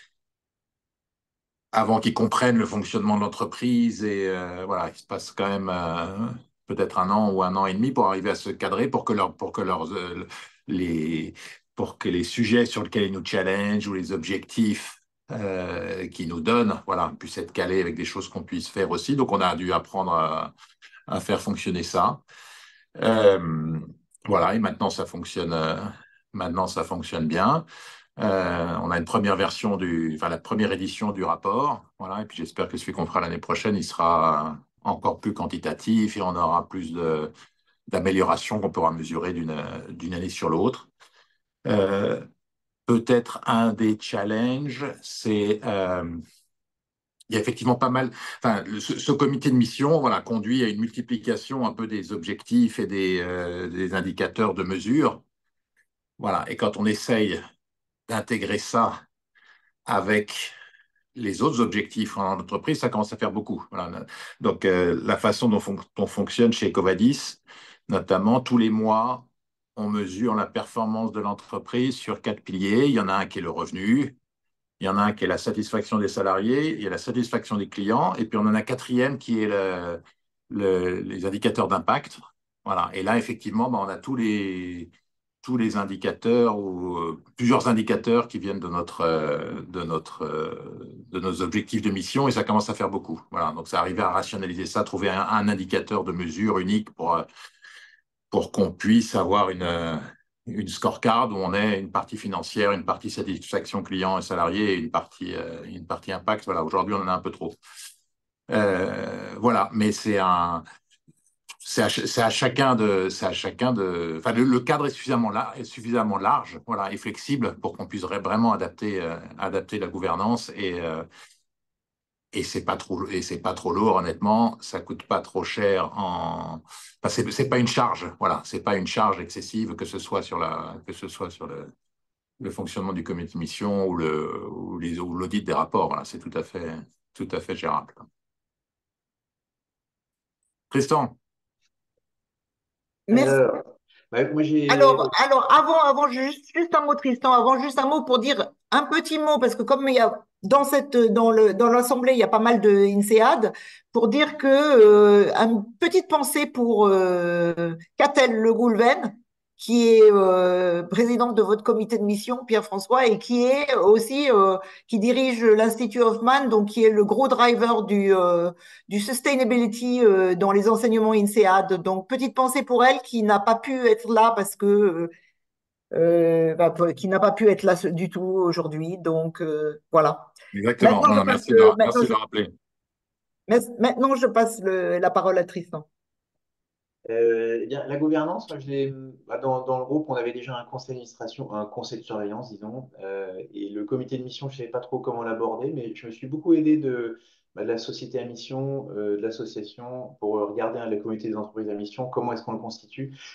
[SPEAKER 4] avant qu'ils comprennent le fonctionnement de l'entreprise. Et euh, voilà, il se passe quand même euh, peut-être un an ou un an et demi pour arriver à se cadrer, pour que, leur, pour que, leurs, euh, les, pour que les sujets sur lesquels ils nous challenge ou les objectifs euh, qu'ils nous donnent, voilà, puissent être calés avec des choses qu'on puisse faire aussi. Donc, on a dû apprendre à, à faire fonctionner ça. Euh, voilà, et maintenant ça fonctionne, euh, maintenant ça fonctionne bien. Euh, on a une première version du, enfin la première édition du rapport, voilà, et puis j'espère que celui qu'on fera l'année prochaine, il sera encore plus quantitatif et on aura plus de d'améliorations qu'on pourra mesurer d'une d'une année sur l'autre. Euh, Peut-être un des challenges, c'est euh, il y a effectivement pas mal. Enfin, le- ce, ce comité de mission, voilà, conduit à une multiplication un peu des objectifs et des, euh, des indicateurs de mesure. Voilà. Et quand on essaye d'intégrer ça avec les autres objectifs en entreprise, ça commence à faire beaucoup. Voilà. Donc, euh, la façon dont fon- on fonctionne chez Covadis, notamment tous les mois, on mesure la performance de l'entreprise sur quatre piliers. Il y en a un qui est le revenu. Il y en a un qui est la satisfaction des salariés, il y a la satisfaction des clients, et puis on en a un quatrième qui est le, le- les indicateurs d'impact. Voilà. Et là, effectivement, ben, on a tous les, tous les indicateurs ou euh, plusieurs indicateurs qui viennent de notre, euh, de notre, euh, de nos objectifs de mission, et ça commence à faire beaucoup. Voilà. Donc, c'est arriver à rationaliser ça, trouver un, un indicateur de mesure unique pour, euh, pour qu'on puisse avoir une, euh, une scorecard où on ait une partie financière, une partie satisfaction client et salarié et une partie, euh, une partie impact. Voilà, aujourd'hui, on en a un peu trop. Euh, voilà, mais c'est un, c'est à, c'est à chacun de, c'est à chacun de, enfin, le, le cadre est suffisamment, là, est suffisamment large, voilà, et flexible pour qu'on puisse vraiment adapter, euh, adapter la gouvernance et, euh, et c'est pas trop et c'est pas trop lourd, honnêtement, ça coûte pas trop cher en enfin, c'est c'est pas une charge, voilà, c'est pas une charge excessive, que ce soit sur la que ce soit sur le, le fonctionnement du comité de mission ou le ou les ou l'audit des rapports, voilà, c'est tout à fait tout à fait gérable. Tristan.
[SPEAKER 2] Merci.
[SPEAKER 5] Alors, bah, moi j'ai.
[SPEAKER 2] Alors, alors avant, avant juste, juste un mot, Tristan, avant juste un mot pour dire un petit mot, parce que comme il y a dans cette, dans le, dans l'Assemblée, il y a pas mal de INSEAD, pour dire que euh, une petite pensée pour euh, Catel Le Goulven, qui est euh, présidente de votre comité de mission, Pierre-François, et qui est aussi euh, qui dirige l'Institut Hoffman, donc qui est le gros driver du euh, du sustainability euh, dans les enseignements INSEAD. Donc, petite pensée pour elle qui n'a pas pu être là parce que, euh, bah, qui n'a pas pu être là du tout aujourd'hui. Donc, euh, voilà.
[SPEAKER 4] Exactement.
[SPEAKER 2] Maintenant,
[SPEAKER 4] Non,
[SPEAKER 2] je
[SPEAKER 4] non,
[SPEAKER 2] passe,
[SPEAKER 4] merci de,
[SPEAKER 2] le, maintenant,
[SPEAKER 4] merci de
[SPEAKER 2] je,
[SPEAKER 4] le rappeler.
[SPEAKER 2] maintenant, je passe le- la parole à Tristan.
[SPEAKER 5] Euh, eh bien, la gouvernance, moi, je l'ai- bah, dans, dans le groupe, on avait déjà un conseil d'administration, un conseil de surveillance, disons, euh, et le comité de mission, je ne savais pas trop comment l'aborder, mais je me suis beaucoup aidé de, bah, de la société à mission, euh, de l'association, pour regarder hein, la communauté des entreprises à mission, comment est-ce qu'on le constitue.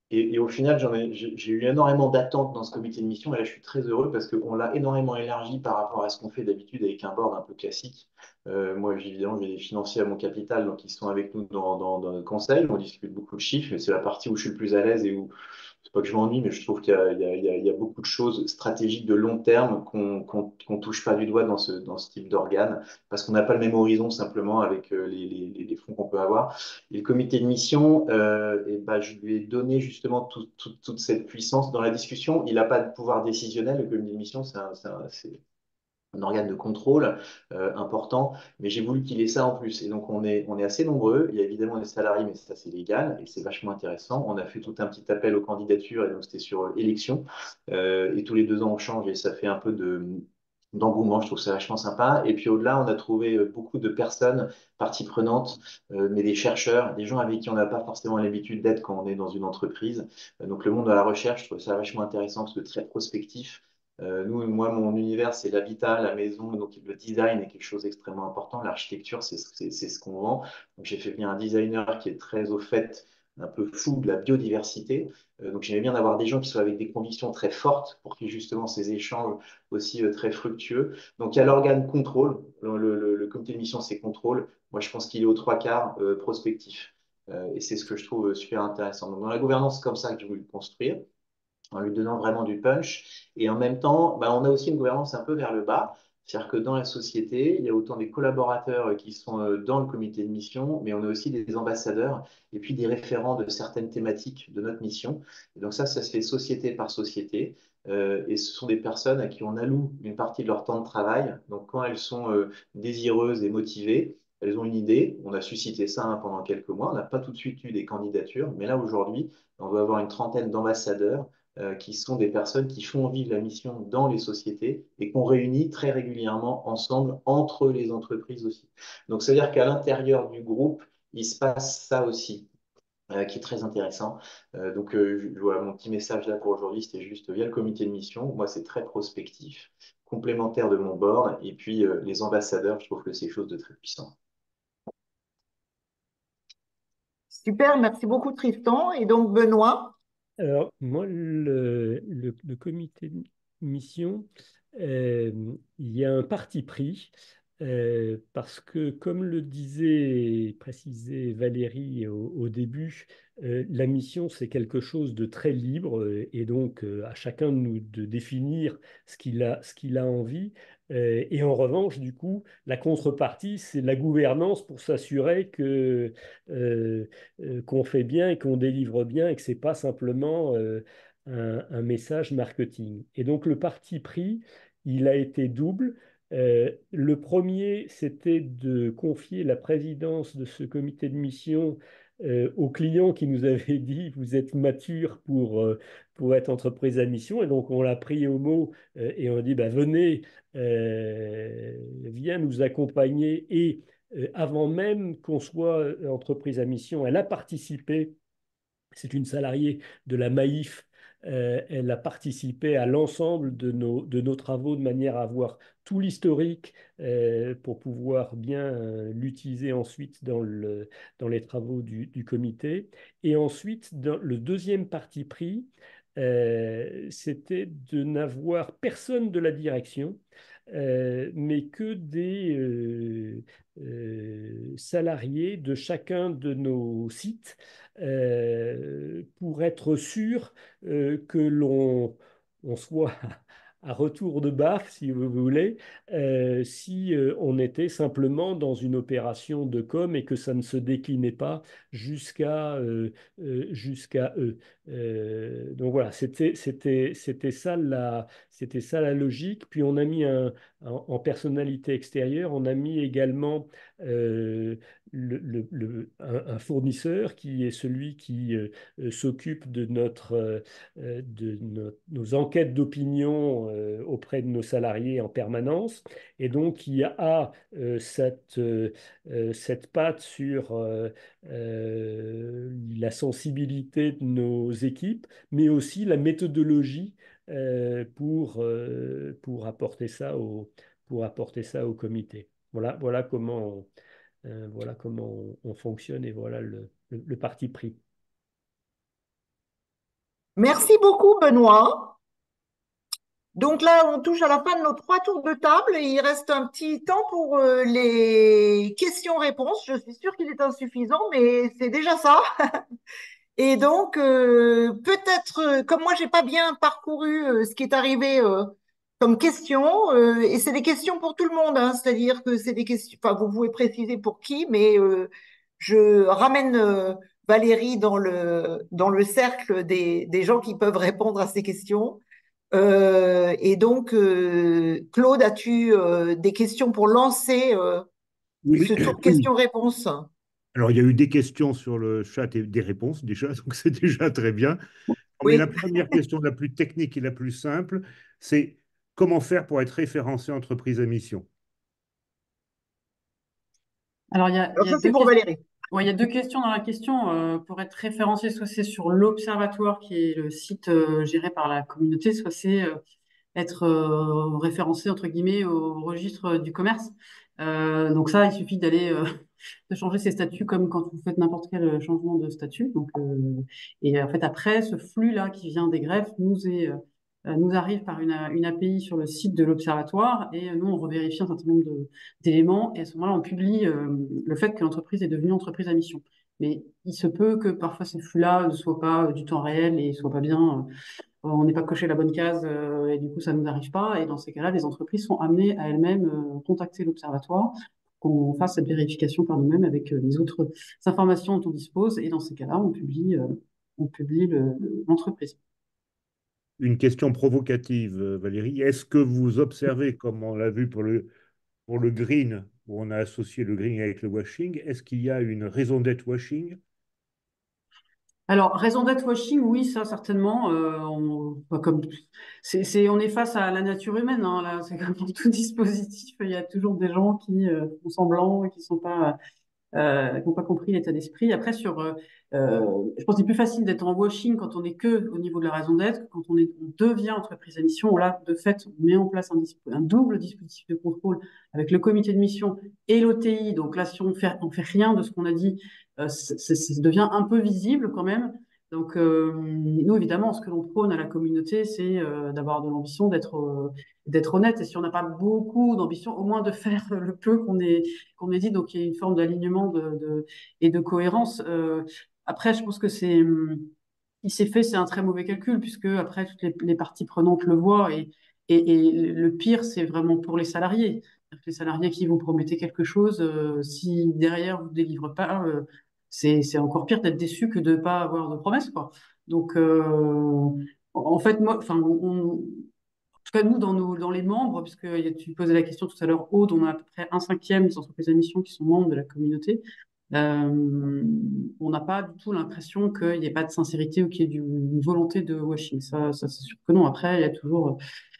[SPEAKER 5] Et, et au final, j'en ai, j'ai j'ai eu énormément d'attentes dans ce comité de mission. Et là, je suis très heureux parce qu'on l'a énormément élargi par rapport à ce qu'on fait d'habitude avec un board un peu classique. Euh, moi, j'ai- évidemment, j'ai des financiers à mon capital, donc ils sont avec nous dans, dans, dans le conseil. On discute beaucoup de chiffres et c'est la partie où je suis le plus à l'aise et où c'est pas que je m'ennuie, mais je trouve qu'il y a, il y a- il y a- il y a beaucoup de choses stratégiques de long terme qu'on qu'on, qu'on touche pas du doigt dans ce, dans ce type d'organe, parce qu'on n'a pas le même horizon simplement avec euh, les, les, les fonds qu'on peut avoir. Et le comité de mission, euh, et ben, je lui ai donné justement tout- tout- toute cette puissance dans la discussion. Il n'a pas de pouvoir décisionnel, le comité de mission, c'est un, c'est un- c'est un organe de contrôle euh, important, mais j'ai voulu qu'il ait ça en plus. Et donc, on est, on est assez nombreux. Il y a évidemment des salariés, mais ça, c'est légal et c'est vachement intéressant. On a fait tout un petit appel aux candidatures et donc c'était sur euh, élection. Euh, et tous les deux ans, on change et ça fait un peu de d'engouement. Je trouve ça vachement sympa. Et puis au-delà, on a trouvé euh, beaucoup de personnes, parties prenantes, euh, mais des chercheurs, des gens avec qui on n'a pas forcément l'habitude d'être quand on est dans une entreprise. Euh, donc le monde de la recherche, je trouve ça vachement intéressant parce que très prospectif. Euh, nous, moi, mon univers, c'est l'habitat, la maison, donc le design est quelque chose d'extrêmement important. L'architecture, c'est c'est- c'est ce qu'on vend. Donc, j'ai fait venir un designer qui est très au fait, un peu fou de la biodiversité. Euh, donc, j'aimais bien avoir des gens qui soient avec des convictions très fortes pour qu'il y ait justement ces échanges aussi euh, très fructueux. Donc, il y a l'organe contrôle. Le, le- le comité de mission, c'est contrôle. Moi, je pense qu'il est aux trois quarts euh, prospectif. Euh, et c'est ce que je trouve euh, super intéressant. Donc, dans la gouvernance, c'est comme ça que je voulais le construire en lui donnant vraiment du punch. Et en même temps, bah, on a aussi une gouvernance un peu vers le bas. C'est-à-dire que dans la société, il y a autant des collaborateurs qui sont euh, dans le comité de mission, mais on a aussi des ambassadeurs et puis des référents de certaines thématiques de notre mission. Et donc ça, ça se fait société par société. Euh, et ce sont des personnes à qui on alloue une partie de leur temps de travail. Donc quand elles sont euh, désireuses et motivées, elles ont une idée. On a suscité ça hein, pendant quelques mois. On n'a pas tout de suite eu des candidatures, mais là aujourd'hui, on va avoir une trentaine d'ambassadeurs euh, qui sont des personnes qui font vivre la mission dans les sociétés et qu'on réunit très régulièrement ensemble entre les entreprises aussi. Donc, c'est-à-dire qu'à l'intérieur du groupe, il se passe ça aussi. Euh, qui est très intéressant. Euh, donc, euh, je, voilà, mon petit message là pour aujourd'hui, c'était juste via le comité de mission. Moi, c'est très prospectif, complémentaire de mon board. Et puis, euh, les ambassadeurs, je trouve que c'est quelque chose de très puissant.
[SPEAKER 2] Super, merci beaucoup Tristan. Et donc Benoît,
[SPEAKER 6] Alors, moi, le, le- le comité de mission, euh, il y a un parti pris, euh, parce que, comme le disait, précisait Valérie au, au début, euh, la mission, c'est quelque chose de très libre, euh, et donc euh, à chacun de nous de définir ce qu'il a, ce qu'il a envie. Euh, et en revanche, du coup, la contrepartie, c'est la gouvernance pour s'assurer que euh, euh, qu'on fait bien et qu'on délivre bien et que c'est pas simplement euh, un, un message marketing. Et donc le parti pris, il a été double. Euh, le premier, c'était de confier la présidence de ce comité de mission euh, au client qui nous avait dit, vous êtes mature pour, euh, pour être entreprise à mission. Et donc on l'a pris au mot euh, et on dit, bah, venez, euh, viens nous accompagner. Et euh, avant même qu'on soit euh, entreprise à mission, elle a participé, c'est une salariée de la Maïf, euh, elle a participé à l'ensemble de nos, de nos travaux de manière à avoir tout l'historique euh, pour pouvoir bien euh, l'utiliser ensuite dans, le, dans les travaux du, du comité. Et ensuite, dans le deuxième parti pris, euh, c'était de n'avoir personne de la direction, euh, mais que des euh, euh, salariés de chacun de nos sites, euh, pour être sûr euh, que l'on on soit à retour de baffe, si vous voulez, euh, si euh, on était simplement dans une opération de com et que ça ne se déclinait pas jusqu'à euh, euh, jusqu'à eux. Euh, donc voilà, c'était c'était c'était ça la c'était ça la logique. Puis on a mis un, en, en personnalité extérieure, on a mis également euh, le, le- le- un, un fournisseur qui est celui qui euh, euh, s'occupe de notre, euh, euh, de notre- nos enquêtes d'opinion euh, auprès de nos salariés en permanence, et donc qui a euh, cette, euh, euh, cette patte sur euh, euh, la sensibilité de nos équipes, mais aussi la méthodologie euh, pour, euh, pour apporter ça au, pour apporter ça au comité. Voilà, voilà comment euh, voilà comment on, on fonctionne et voilà le, le- le parti pris.
[SPEAKER 2] Merci beaucoup, Benoît. Donc là, on touche à la fin de nos trois tours de table et il reste un petit temps pour euh, les questions-réponses. Je suis sûre qu'il est insuffisant, mais c'est déjà ça. Et donc, euh, peut-être, euh, comme moi, j'ai pas bien parcouru euh, ce qui est arrivé euh, comme question, euh, et c'est des questions pour tout le monde, hein, c'est-à-dire que c'est des questions, enfin, vous pouvez préciser pour qui, mais euh, je ramène euh, Valérie dans le, dans le cercle des, des gens qui peuvent répondre à ces questions. Euh, et donc, euh, Claude, as-tu euh, des questions pour lancer euh,
[SPEAKER 1] Oui,
[SPEAKER 2] ce tour
[SPEAKER 1] oui.
[SPEAKER 2] questions-réponses?
[SPEAKER 1] Alors, il y a eu des questions sur le chat et des réponses déjà, donc c'est déjà très bien. Mais la
[SPEAKER 2] Oui.
[SPEAKER 1] première question, la plus technique et la plus simple, c'est comment faire pour être référencé entreprise à mission?
[SPEAKER 3] Alors, il y a, il
[SPEAKER 2] Alors
[SPEAKER 3] y a
[SPEAKER 2] ça, c'est
[SPEAKER 3] deux
[SPEAKER 2] pour
[SPEAKER 3] questions.
[SPEAKER 2] Valérie.
[SPEAKER 3] Ouais, il y a deux questions dans la question. Euh, pour être référencé, soit c'est sur l'Observatoire, qui est le site euh, géré par la communauté, soit c'est euh, être euh, référencé, entre guillemets, au registre du commerce. Euh, donc ça, il suffit d'aller euh, de changer ses statuts comme quand vous faites n'importe quel changement de statut. Donc, euh, et en fait, après, ce flux-là qui vient des greffes nous est, euh, nous arrive par une, une A P I sur le site de l'Observatoire et nous, on revérifie un certain nombre de- d'éléments et à ce moment-là, on publie euh, le fait que l'entreprise est devenue entreprise à mission. Mais il se peut que parfois ces flux-là ne soient pas du temps réel et ne soient pas bien. Euh, on n'est pas coché la bonne case euh, et du coup, ça ne nous arrive pas. Et dans ces cas-là, les entreprises sont amenées à elles-mêmes euh, contacter l'Observatoire pour qu'on fasse cette vérification par nous-mêmes avec euh, les autres informations dont on dispose. Et dans ces cas-là, on publie, euh, on publie le- le- l'entreprise.
[SPEAKER 1] Une question provocative, euh, Valérie. Est-ce que vous observez, comme on l'a vu pour le, pour le green, où on a associé le green avec le washing, est-ce qu'il y a une raison d'être washing?
[SPEAKER 3] Alors, raison d'être washing, oui, ça certainement. Euh, on, pas comme, c'est, c'est, on est face à la nature humaine, hein, là, c'est comme pour tout dispositif. Il y a toujours des gens qui euh, font semblant et qui sont pas euh, qui n'ont pas compris l'état d'esprit. Après, sur, euh, euh, je pense que c'est plus facile d'être en washing quand on n'est que au niveau de la raison d'être, que quand on, est, on devient entreprise à mission, où là, de fait, on met en place un, un double dispositif de contrôle avec le comité de mission et l'O T I. Donc là, si on fait, on fait rien de ce qu'on a dit, euh, ça devient un peu visible quand même. Donc, euh, nous, évidemment, ce que l'on prône à la communauté, c'est euh, d'avoir de l'ambition, d'être euh, d'être honnête. Et si on n'a pas beaucoup d'ambition, au moins de faire le peu qu'on ait, qu'on ait dit. Donc, il y a une forme d'alignement de, de, et de cohérence. Euh, après, je pense que c'est, il s'est fait, c'est un très mauvais calcul, puisque après, toutes les, les parties prenantes le voient. Et, et, et le pire, c'est vraiment pour les salariés. Les salariés qui vous promettez quelque chose, euh, si derrière vous ne délivrez pas, euh, c'est, c'est encore pire d'être déçu que de ne pas avoir de promesse, quoi. Donc, euh, en fait, moi, enfin, on, en tout cas, nous, dans, nos, dans les membres, puisque tu posais la question tout à l'heure, Aude, on a à peu près un cinquième des entreprises à mission qui sont membres de la communauté. Euh, on n'a pas du tout l'impression qu'il n'y ait pas de sincérité ou qu'il y ait du- une volonté de washing. Ça, ça c'est sûr que non. Après, il y a toujours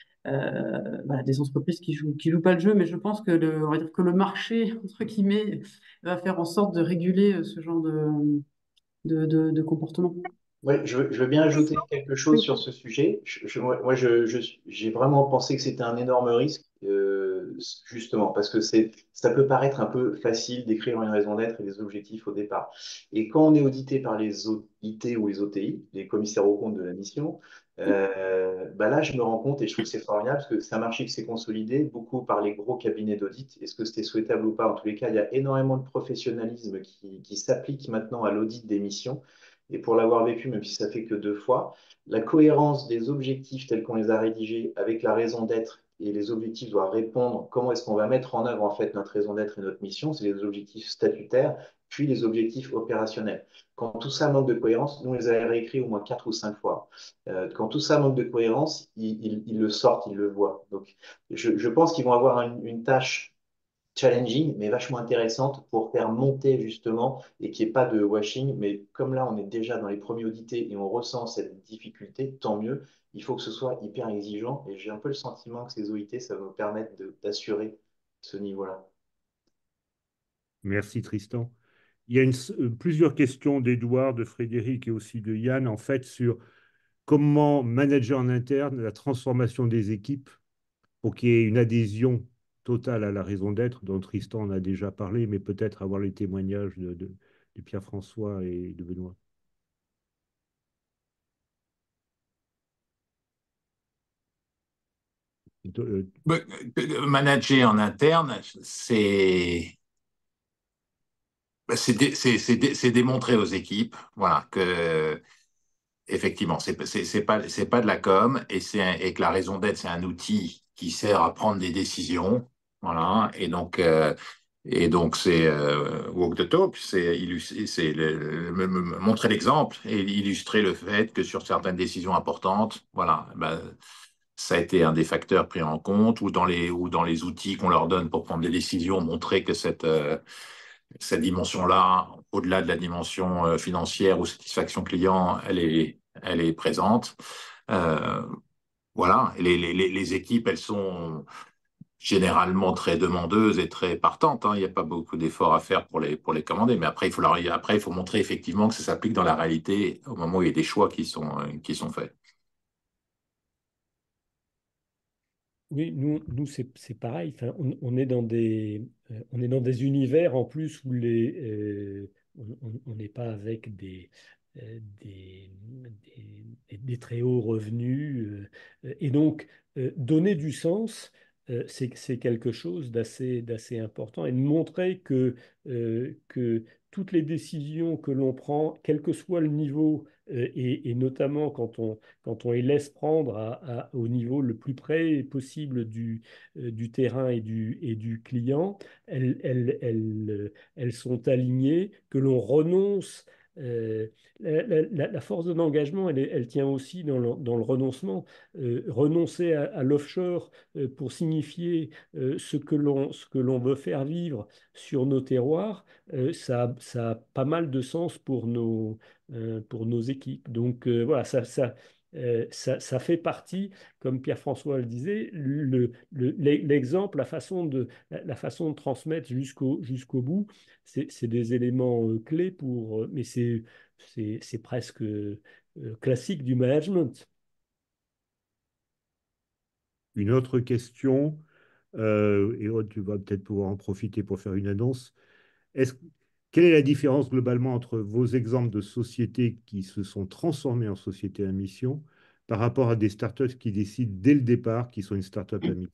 [SPEAKER 3] euh, voilà, des entreprises qui jouent, qui jouent pas le jeu, mais je pense que le, on va dire que le marché, entre guillemets, va faire en sorte de réguler euh, ce genre de, de, de, de comportement.
[SPEAKER 5] Oui, je veux, je veux bien ajouter quelque chose
[SPEAKER 3] Oui.
[SPEAKER 5] sur ce sujet. Je- je- moi, moi, je, je suis- j'ai vraiment pensé que c'était un énorme risque, euh, justement, parce que c'est, ça peut paraître un peu facile d'écrire une raison d'être et des objectifs au départ. Et quand on est audité par les O I T ou les O T I, les commissaires aux comptes de la mission, euh, bah là, je me rends compte et je trouve que c'est formidable parce que c'est un marché qui s'est consolidé beaucoup par les gros cabinets d'audit. Est-ce que c'était souhaitable ou pas? En tous les cas, il y a énormément de professionnalisme qui, qui s'applique maintenant à l'audit des missions. Et pour l'avoir vécu, même si ça fait que deux fois, la cohérence des objectifs tels qu'on les a rédigés avec la raison d'être et les objectifs doivent répondre, comment est-ce qu'on va mettre en œuvre en fait notre raison d'être et notre mission, c'est les objectifs statutaires, puis les objectifs opérationnels. Quand tout ça manque de cohérence, nous on les a réécrits au moins quatre ou cinq fois. Euh, quand tout ça manque de cohérence, ils, ils- ils le sortent, ils le voient. Donc je, je pense qu'ils vont avoir une, une tâche challenging, mais vachement intéressante pour faire monter justement et qu'il n'y ait pas de washing. Mais comme là, on est déjà dans les premiers audités et on ressent cette difficulté, tant mieux. Il faut que ce soit hyper exigeant et j'ai un peu le sentiment que ces O I T, ça va nous permettre de- d'assurer ce niveau-là.
[SPEAKER 1] Merci Tristan. Il y a une s- euh, plusieurs questions d'Edouard, de Frédéric et aussi de Yann, en fait, sur comment manager en interne la transformation des équipes pour qu'il y ait une adhésion totale à la raison d'être, dont Tristan en a déjà parlé, mais peut-être avoir les témoignages de, de- de Pierre-François et de Benoît. De-
[SPEAKER 4] Bah, euh, Manager en interne, c'est bah, c'est dé- c'est- c'est dé- c'est démontrer aux équipes, voilà, que effectivement, c'est c'est c'est pas c'est pas de la com et c'est un- et que la raison d'être, c'est un outil qui sert à prendre des décisions, voilà. Et donc euh, et donc c'est euh, walk the talk, c'est illustrer, c'est le- le- me- me- montrer l'exemple et illustrer le fait que sur certaines décisions importantes, voilà, ben, ça a été un des facteurs pris en compte, ou dans les, ou dans les outils qu'on leur donne pour prendre des décisions, montrer que cette, euh, cette dimension-là, au-delà de la dimension euh, financière ou satisfaction client, elle est, elle est présente. Euh, voilà, et les, les, les les équipes, elles sont généralement très demandeuses et très partantes, hein. Il n'y a pas beaucoup d'efforts à faire pour les, pour les commander, mais après, il faut leur, après, il faut montrer effectivement que ça s'applique dans la réalité au moment où il y a des choix qui sont, euh, qui sont faits.
[SPEAKER 6] Oui, nous, nous c'est c'est pareil. Enfin, on, on est dans des, euh, on est dans des univers en plus où les, euh, on on- on n'est pas avec des, euh, des, des, des- des très hauts revenus. Euh, et donc, euh, donner du sens, euh, c'est, c'est quelque chose d'assez, d'assez important. Et de montrer que, euh, que toutes les décisions que l'on prend, quel que soit le niveau, euh, et, et notamment quand on quand on les laisse prendre à- à- au niveau le plus près possible du, euh, du terrain et du, et du client, elles, elles- elles, euh, elles sont alignées, que l'on renonce. euh, la, la- la- la force de l'engagement, elle, est- elle tient aussi dans le, dans le renoncement. Euh, renoncer à, à l'offshore euh, pour signifier euh, ce que l'on, ce que l'on veut faire vivre sur nos terroirs, euh, ça, a- ça a pas mal de sens pour nos, euh, pour nos équipes. Donc euh, voilà, ça, ça, euh, ça, ça fait partie, comme Pierre-François le disait, le, le- l'exemple, la façon de, la, la façon de transmettre jusqu'au jusqu'au bout, c'est c'est des éléments euh, clés pour, euh, mais c'est c'est c'est presque euh, classique du management.
[SPEAKER 1] Une autre question, euh, et Aude, tu vas peut-être pouvoir en profiter pour faire une annonce. Est-ce, quelle est la différence globalement entre vos exemples de sociétés qui se sont transformées en sociétés à mission par rapport à des startups qui décident dès le départ qu'ils sont une startup à mission?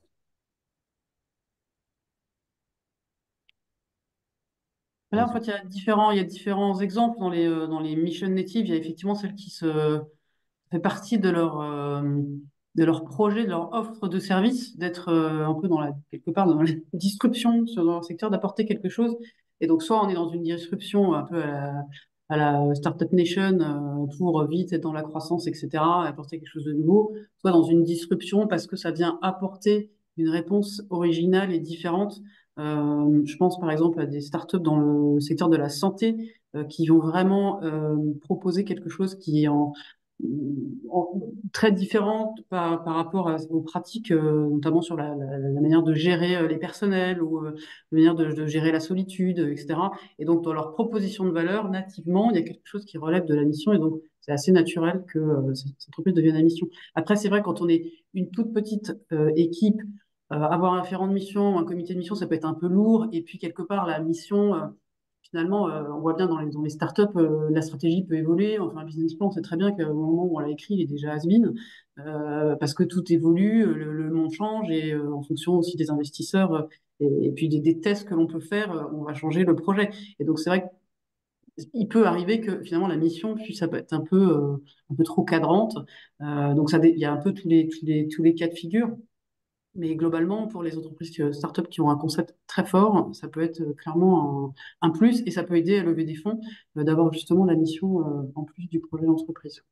[SPEAKER 3] Là, en
[SPEAKER 1] Vas-y.
[SPEAKER 3] fait, il y a différents, il y a différents exemples dans les, euh, dans les missions natives. Il y a effectivement celles qui se fait partie de leur, euh, de leur projet, de leur offre de service, d'être euh, un peu dans la, quelque part dans la disruption sur- dans leur secteur, d'apporter quelque chose. Et donc, soit on est dans une disruption un peu à la, à la Startup Nation, euh, pour vite être dans la croissance, et cetera, et apporter quelque chose de nouveau, soit dans une disruption parce que ça vient apporter une réponse originale et différente. Euh, je pense par exemple à des startups dans le secteur de la santé, euh, qui vont vraiment euh, proposer quelque chose qui est en en- très différentes par, par rapport à- aux pratiques, euh, notamment sur la, la- la manière de gérer euh, les personnels ou euh, la manière de, de gérer la solitude, euh, et cetera. Et donc, dans leur proposition de valeur, nativement, il y a quelque chose qui relève de la mission. Et donc, c'est assez naturel que euh, cette cette entreprise devienne la mission. Après, c'est vrai, quand on est une toute petite euh, équipe, euh, avoir un référent de mission, un comité de mission, ça peut être un peu lourd. Et puis, quelque part, la mission, euh, finalement, euh, on voit bien dans les, dans les startups, euh, la stratégie peut évoluer. Enfin, un business plan, on sait très bien qu'au moment où on l'a écrit, il est déjà has-been, euh, parce que tout évolue, le, le monde change, et euh, en fonction aussi des investisseurs, euh, et, et puis des, des tests que l'on peut faire, euh, on va changer le projet. Et donc, c'est vrai qu'il peut arriver que finalement la mission puisse ça peut être un peu, euh, un peu trop cadrante. Euh, donc, ça, dé- il y a un peu tous les, tous les, tous les cas de figure. Mais globalement, pour les entreprises qui- startups qui ont un concept très fort, ça peut être euh, clairement un, un plus, et ça peut aider à lever des fonds, euh, d'avoir justement la mission euh, en plus du projet d'entreprise.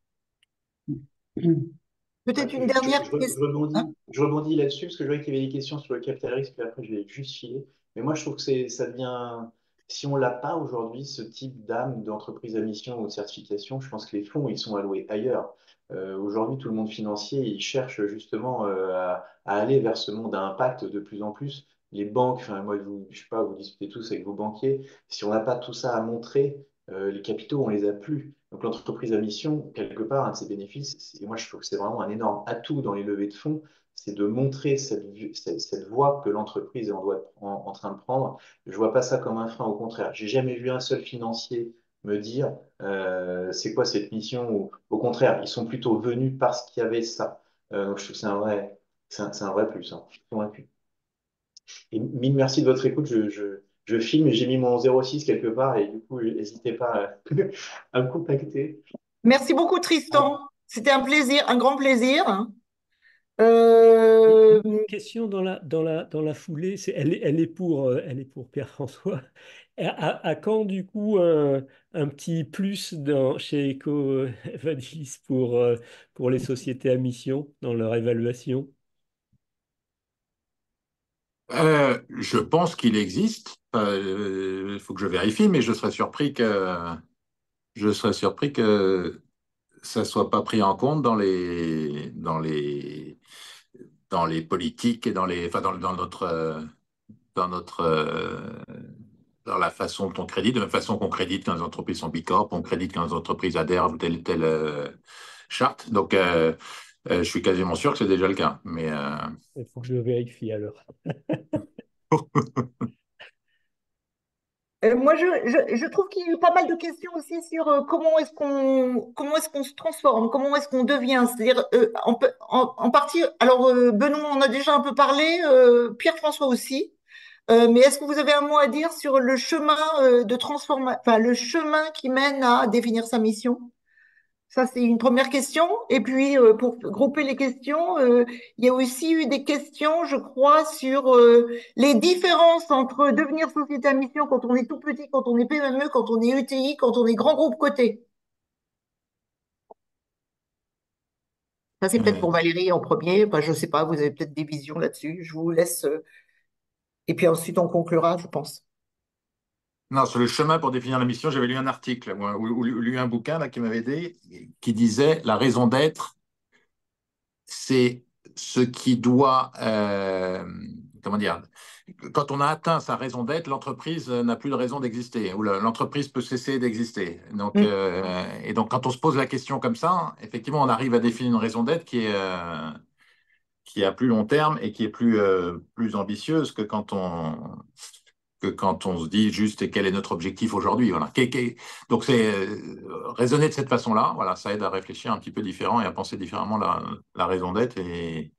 [SPEAKER 5] Ouais,
[SPEAKER 2] Peut-être
[SPEAKER 5] je,
[SPEAKER 2] une
[SPEAKER 5] je-
[SPEAKER 2] dernière
[SPEAKER 5] je- je
[SPEAKER 2] question. Hein.
[SPEAKER 5] rebondis, je rebondis là-dessus parce que je voyais qu'il y avait des questions sur le capital risque, puis après je vais juste filer. Mais moi, je trouve que c'est, ça devient, si on l'a pas aujourd'hui, ce type d'âme d'entreprise à mission ou de certification, je pense que les fonds, ils sont alloués ailleurs. Euh, aujourd'hui, tout le monde financier, il cherche justement euh, à, à aller vers ce monde à impact de plus en plus. Les banques, enfin, moi, vous, je sais pas, vous discutez tous avec vos banquiers. Si on n'a pas tout ça à montrer, euh, les capitaux, on les a plus. Donc l'entreprise à mission, quelque part, un de ses bénéfices, c'est- et moi je trouve que c'est vraiment un énorme atout dans les levées de fonds, c'est de montrer cette, vue- cette, cette voie que l'entreprise est en, doit- en, en train de prendre. Je vois pas ça comme un frein, au contraire. J'ai jamais vu un seul financier me dire euh, c'est quoi cette mission, ou au contraire, ils sont plutôt venus parce qu'il y avait ça. Euh, donc je trouve que c'est un vrai, C'est un, c'est un vrai plus, hein, je suis convaincu. Et mille merci de votre écoute. Je, je, je filme et j'ai mis mon zéro six quelque part et du coup, n'hésitez pas à, à me contacter.
[SPEAKER 2] Merci beaucoup,
[SPEAKER 5] Ah,
[SPEAKER 2] Tristan. C'était un plaisir, un grand plaisir.
[SPEAKER 6] Et
[SPEAKER 2] Euh,
[SPEAKER 6] une question dans la, dans la, dans la foulée, c'est, elle, est- elle est pour, euh, elle est pour Pierre-François. À, à- à quand du coup un, un petit plus dans, chez Eco Evangelis pour, euh, pour les sociétés à mission dans leur évaluation?
[SPEAKER 4] Euh, je pense qu'il existe. Il faut que je vérifie, mais je serais surpris que je serais surpris que ça soit pas pris en compte dans les dans les dans les politiques et dans les enfin dans, dans notre euh, dans notre euh, dans la façon dont on crédite, de la même façon qu'on crédite quand les entreprises sont bicorp, on crédite quand les entreprises adhèrent à telle telle euh, charte. Donc euh, euh, je suis quasiment sûr que c'est déjà le cas. Mais euh,
[SPEAKER 6] Il faut que je vérifie alors.
[SPEAKER 2] Euh, moi, je, je, je trouve qu'il y a eu pas mal de questions aussi sur euh, comment est-ce qu'on comment est-ce qu'on se transforme, comment est-ce qu'on devient. C'est-à-dire, euh, en, pe- en, en partie, alors euh, Benoît en a déjà un peu parlé, euh, Pierre-François aussi. Euh, mais est-ce que vous avez un mot à dire sur le chemin euh, de transformation, enfin le chemin qui mène à définir sa mission? Ça, c'est une première question. Et puis, euh, pour grouper les questions, euh, il y a aussi eu des questions, je crois, sur euh, les différences entre devenir société à mission quand on est tout petit, quand on est P M E, quand on est E T I, quand on est grand groupe coté. Ça, c'est peut-être
[SPEAKER 4] euh,
[SPEAKER 2] pour Valérie en premier. Enfin, je ne sais pas, vous avez peut-être des visions là-dessus. Je vous laisse. euh, Et puis ensuite, on conclura, je pense.
[SPEAKER 4] non, sur le chemin pour définir la mission, j'avais lu un article ou, ou- ou lu un bouquin là, qui m'avait aidé, qui disait la raison d'être, c'est ce qui doit, euh, comment dire, quand on a atteint sa raison d'être, l'entreprise n'a plus de raison d'exister, ou le- l'entreprise peut cesser d'exister. Donc,
[SPEAKER 2] Mm.
[SPEAKER 4] euh, et donc, quand on se pose la question comme ça, effectivement, on arrive à définir une raison d'être qui est, euh, qui est à plus long terme et qui est plus, euh, plus ambitieuse que quand on, que quand on se dit juste quel est notre objectif aujourd'hui. Voilà. Qu'est- qu'est- Donc, c'est euh, raisonner de cette façon-là, voilà, ça aide à réfléchir un petit peu différent et à penser différemment la, la raison d'être. Et,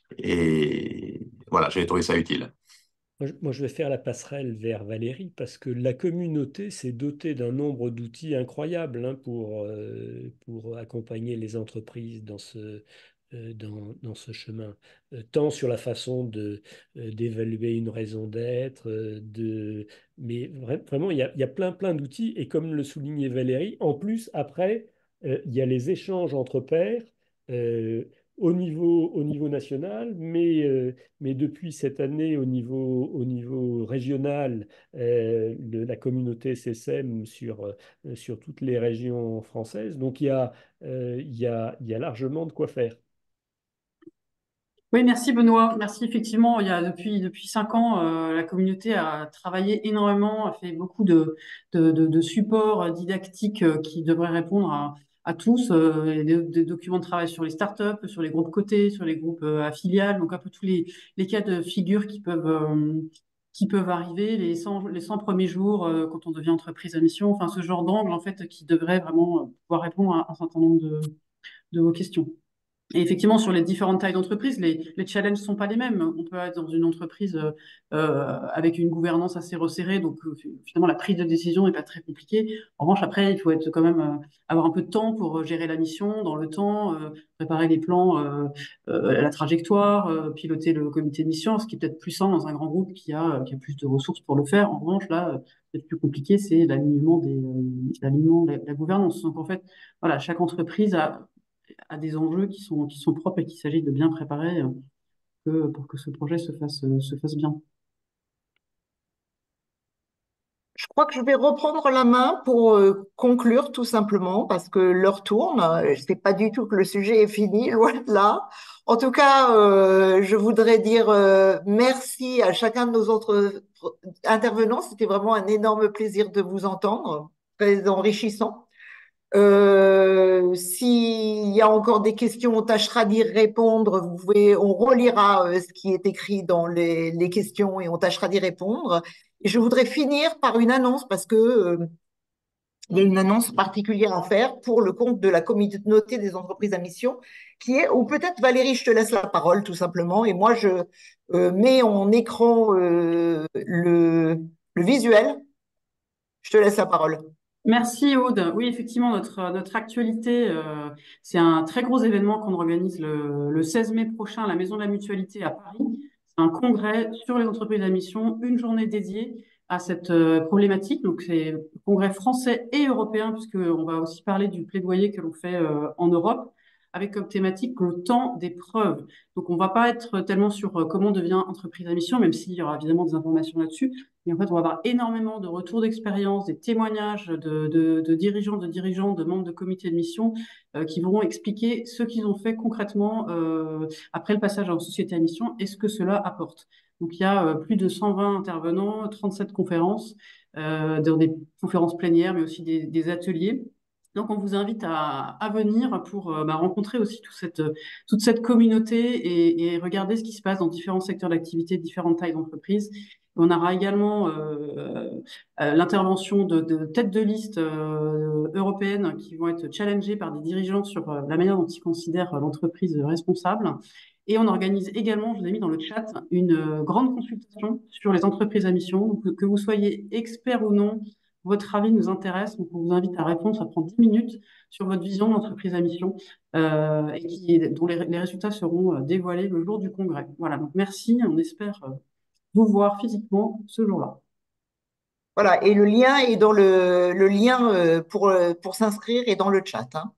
[SPEAKER 4] et voilà, j'ai trouvé ça utile.
[SPEAKER 6] Moi, je moi, je vais faire la passerelle vers Valérie parce que la communauté s'est dotée d'un nombre d'outils incroyables hein, pour, euh, pour accompagner les entreprises dans ce, euh, dans, dans ce chemin, Euh, tant sur la façon de, euh, d'évaluer une raison d'être, euh, de, mais vra- vraiment, il y a, il y a plein, plein d'outils. Et comme le soulignait Valérie, en plus, après, euh, il y a les échanges entre pairs. euh, au niveau, au niveau national, mais euh, mais depuis cette année, au niveau, au niveau régional, euh, le- la communauté S S M sur, euh, sur toutes les régions françaises. Donc il y a, euh, il y a, il y a largement de quoi faire.
[SPEAKER 3] Oui, merci Benoît. Merci. Effectivement, il y a depuis depuis cinq ans, euh, la communauté a travaillé énormément, a fait beaucoup de de, de, de supports didactiques euh, qui devraient répondre à, à tous, euh, des, des documents de travail sur les startups, sur les groupes cotés, sur les groupes euh, à filiales, donc un peu tous les les cas de figure qui peuvent euh, qui peuvent arriver, les cent les cent premiers jours euh, quand on devient entreprise à mission, enfin ce genre d'angle en fait qui devrait vraiment euh, pouvoir répondre à un certain nombre de de vos questions. Et effectivement, sur les différentes tailles d'entreprise, les, les challenges ne sont pas les mêmes. On peut être dans une entreprise euh, euh, avec une gouvernance assez resserrée, donc euh, finalement la prise de décision n'est pas très compliquée. En revanche, après, il faut être quand même euh, avoir un peu de temps pour gérer la mission dans le temps, euh, préparer les plans, euh, euh, la trajectoire, euh, piloter le comité de mission, ce qui est peut-être plus simple dans un grand groupe qui a, qui a plus de ressources pour le faire. En revanche, là, euh, c'est plus compliqué, c'est l'alignement des, euh, l'alignement de la, la gouvernance. Donc en fait, voilà, chaque entreprise a à des enjeux qui sont, qui sont propres et qu'il s'agit de bien préparer euh, que, pour que ce projet se fasse, euh, se fasse bien.
[SPEAKER 2] Je crois que je vais reprendre la main pour euh, conclure tout simplement parce que l'heure tourne. Euh, Je sais pas du tout que le sujet est fini, loin de là. En tout cas, euh, je voudrais dire euh, merci à chacun de nos autres intervenants. C'était vraiment un énorme plaisir de vous entendre, très enrichissant. Euh, s'il y a encore des questions, on tâchera d'y répondre. Vous pouvez, on relira euh, ce qui est écrit dans les, les questions et on tâchera d'y répondre. Et je voudrais finir par une annonce parce que euh, il y a une annonce particulière à faire pour le compte de la communauté des entreprises à mission, qui est, ou peut-être Valérie, je te laisse la parole tout simplement, et moi je euh, mets en écran euh, le, le visuel. Je te laisse la parole.
[SPEAKER 3] Merci Aude. Oui, effectivement, notre, notre actualité, euh, c'est un très gros événement qu'on organise le, le seize mai prochain à la Maison de la Mutualité à Paris. C'est un congrès sur les entreprises à mission, une journée dédiée à cette euh, problématique. Donc, c'est un congrès français et européen, puisqu'on va aussi parler du plaidoyer que l'on fait euh, en Europe, avec comme thématique le temps des preuves. Donc, on ne va pas être tellement sur euh, comment on devient entreprise à mission, même s'il y aura évidemment des informations là-dessus. Et en fait, on va avoir énormément de retours d'expérience, des témoignages de, de, de dirigeants, de dirigeants, de membres de comités de mission euh, qui vont expliquer ce qu'ils ont fait concrètement euh, après le passage en société à mission et ce que cela apporte. Donc, il y a euh, plus de cent vingt intervenants, trente-sept conférences, euh, dans des conférences plénières, mais aussi des, des ateliers. Donc, on vous invite à, à venir pour euh, bah, rencontrer aussi toute cette, toute cette communauté et, et regarder ce qui se passe dans différents secteurs d'activité, différentes tailles d'entreprise. On aura également euh, euh, l'intervention de, de têtes de liste euh, européennes qui vont être challengées par des dirigeants sur euh, la manière dont ils considèrent l'entreprise responsable. Et on organise également, je vous ai mis dans le chat, une euh, grande consultation sur les entreprises à mission. Donc, que vous soyez expert ou non, votre avis nous intéresse. Donc, on vous invite à répondre. Ça prend dix minutes sur votre vision d'entreprise à mission euh, et qui, dont les, les résultats seront euh, dévoilés le jour du congrès. Voilà, donc merci. On espère euh, vous voir physiquement ce jour-là.
[SPEAKER 2] Voilà, et le lien est dans le, le lien euh, pour, euh, pour s'inscrire est dans le chat. Hein.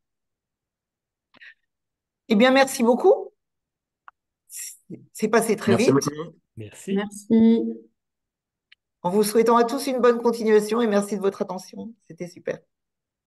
[SPEAKER 2] Eh bien, merci beaucoup. C'est passé très
[SPEAKER 4] Merci
[SPEAKER 2] vite.
[SPEAKER 4] beaucoup.
[SPEAKER 6] Merci.
[SPEAKER 3] Merci.
[SPEAKER 2] En vous souhaitant à tous une bonne continuation et merci de votre attention. C'était super.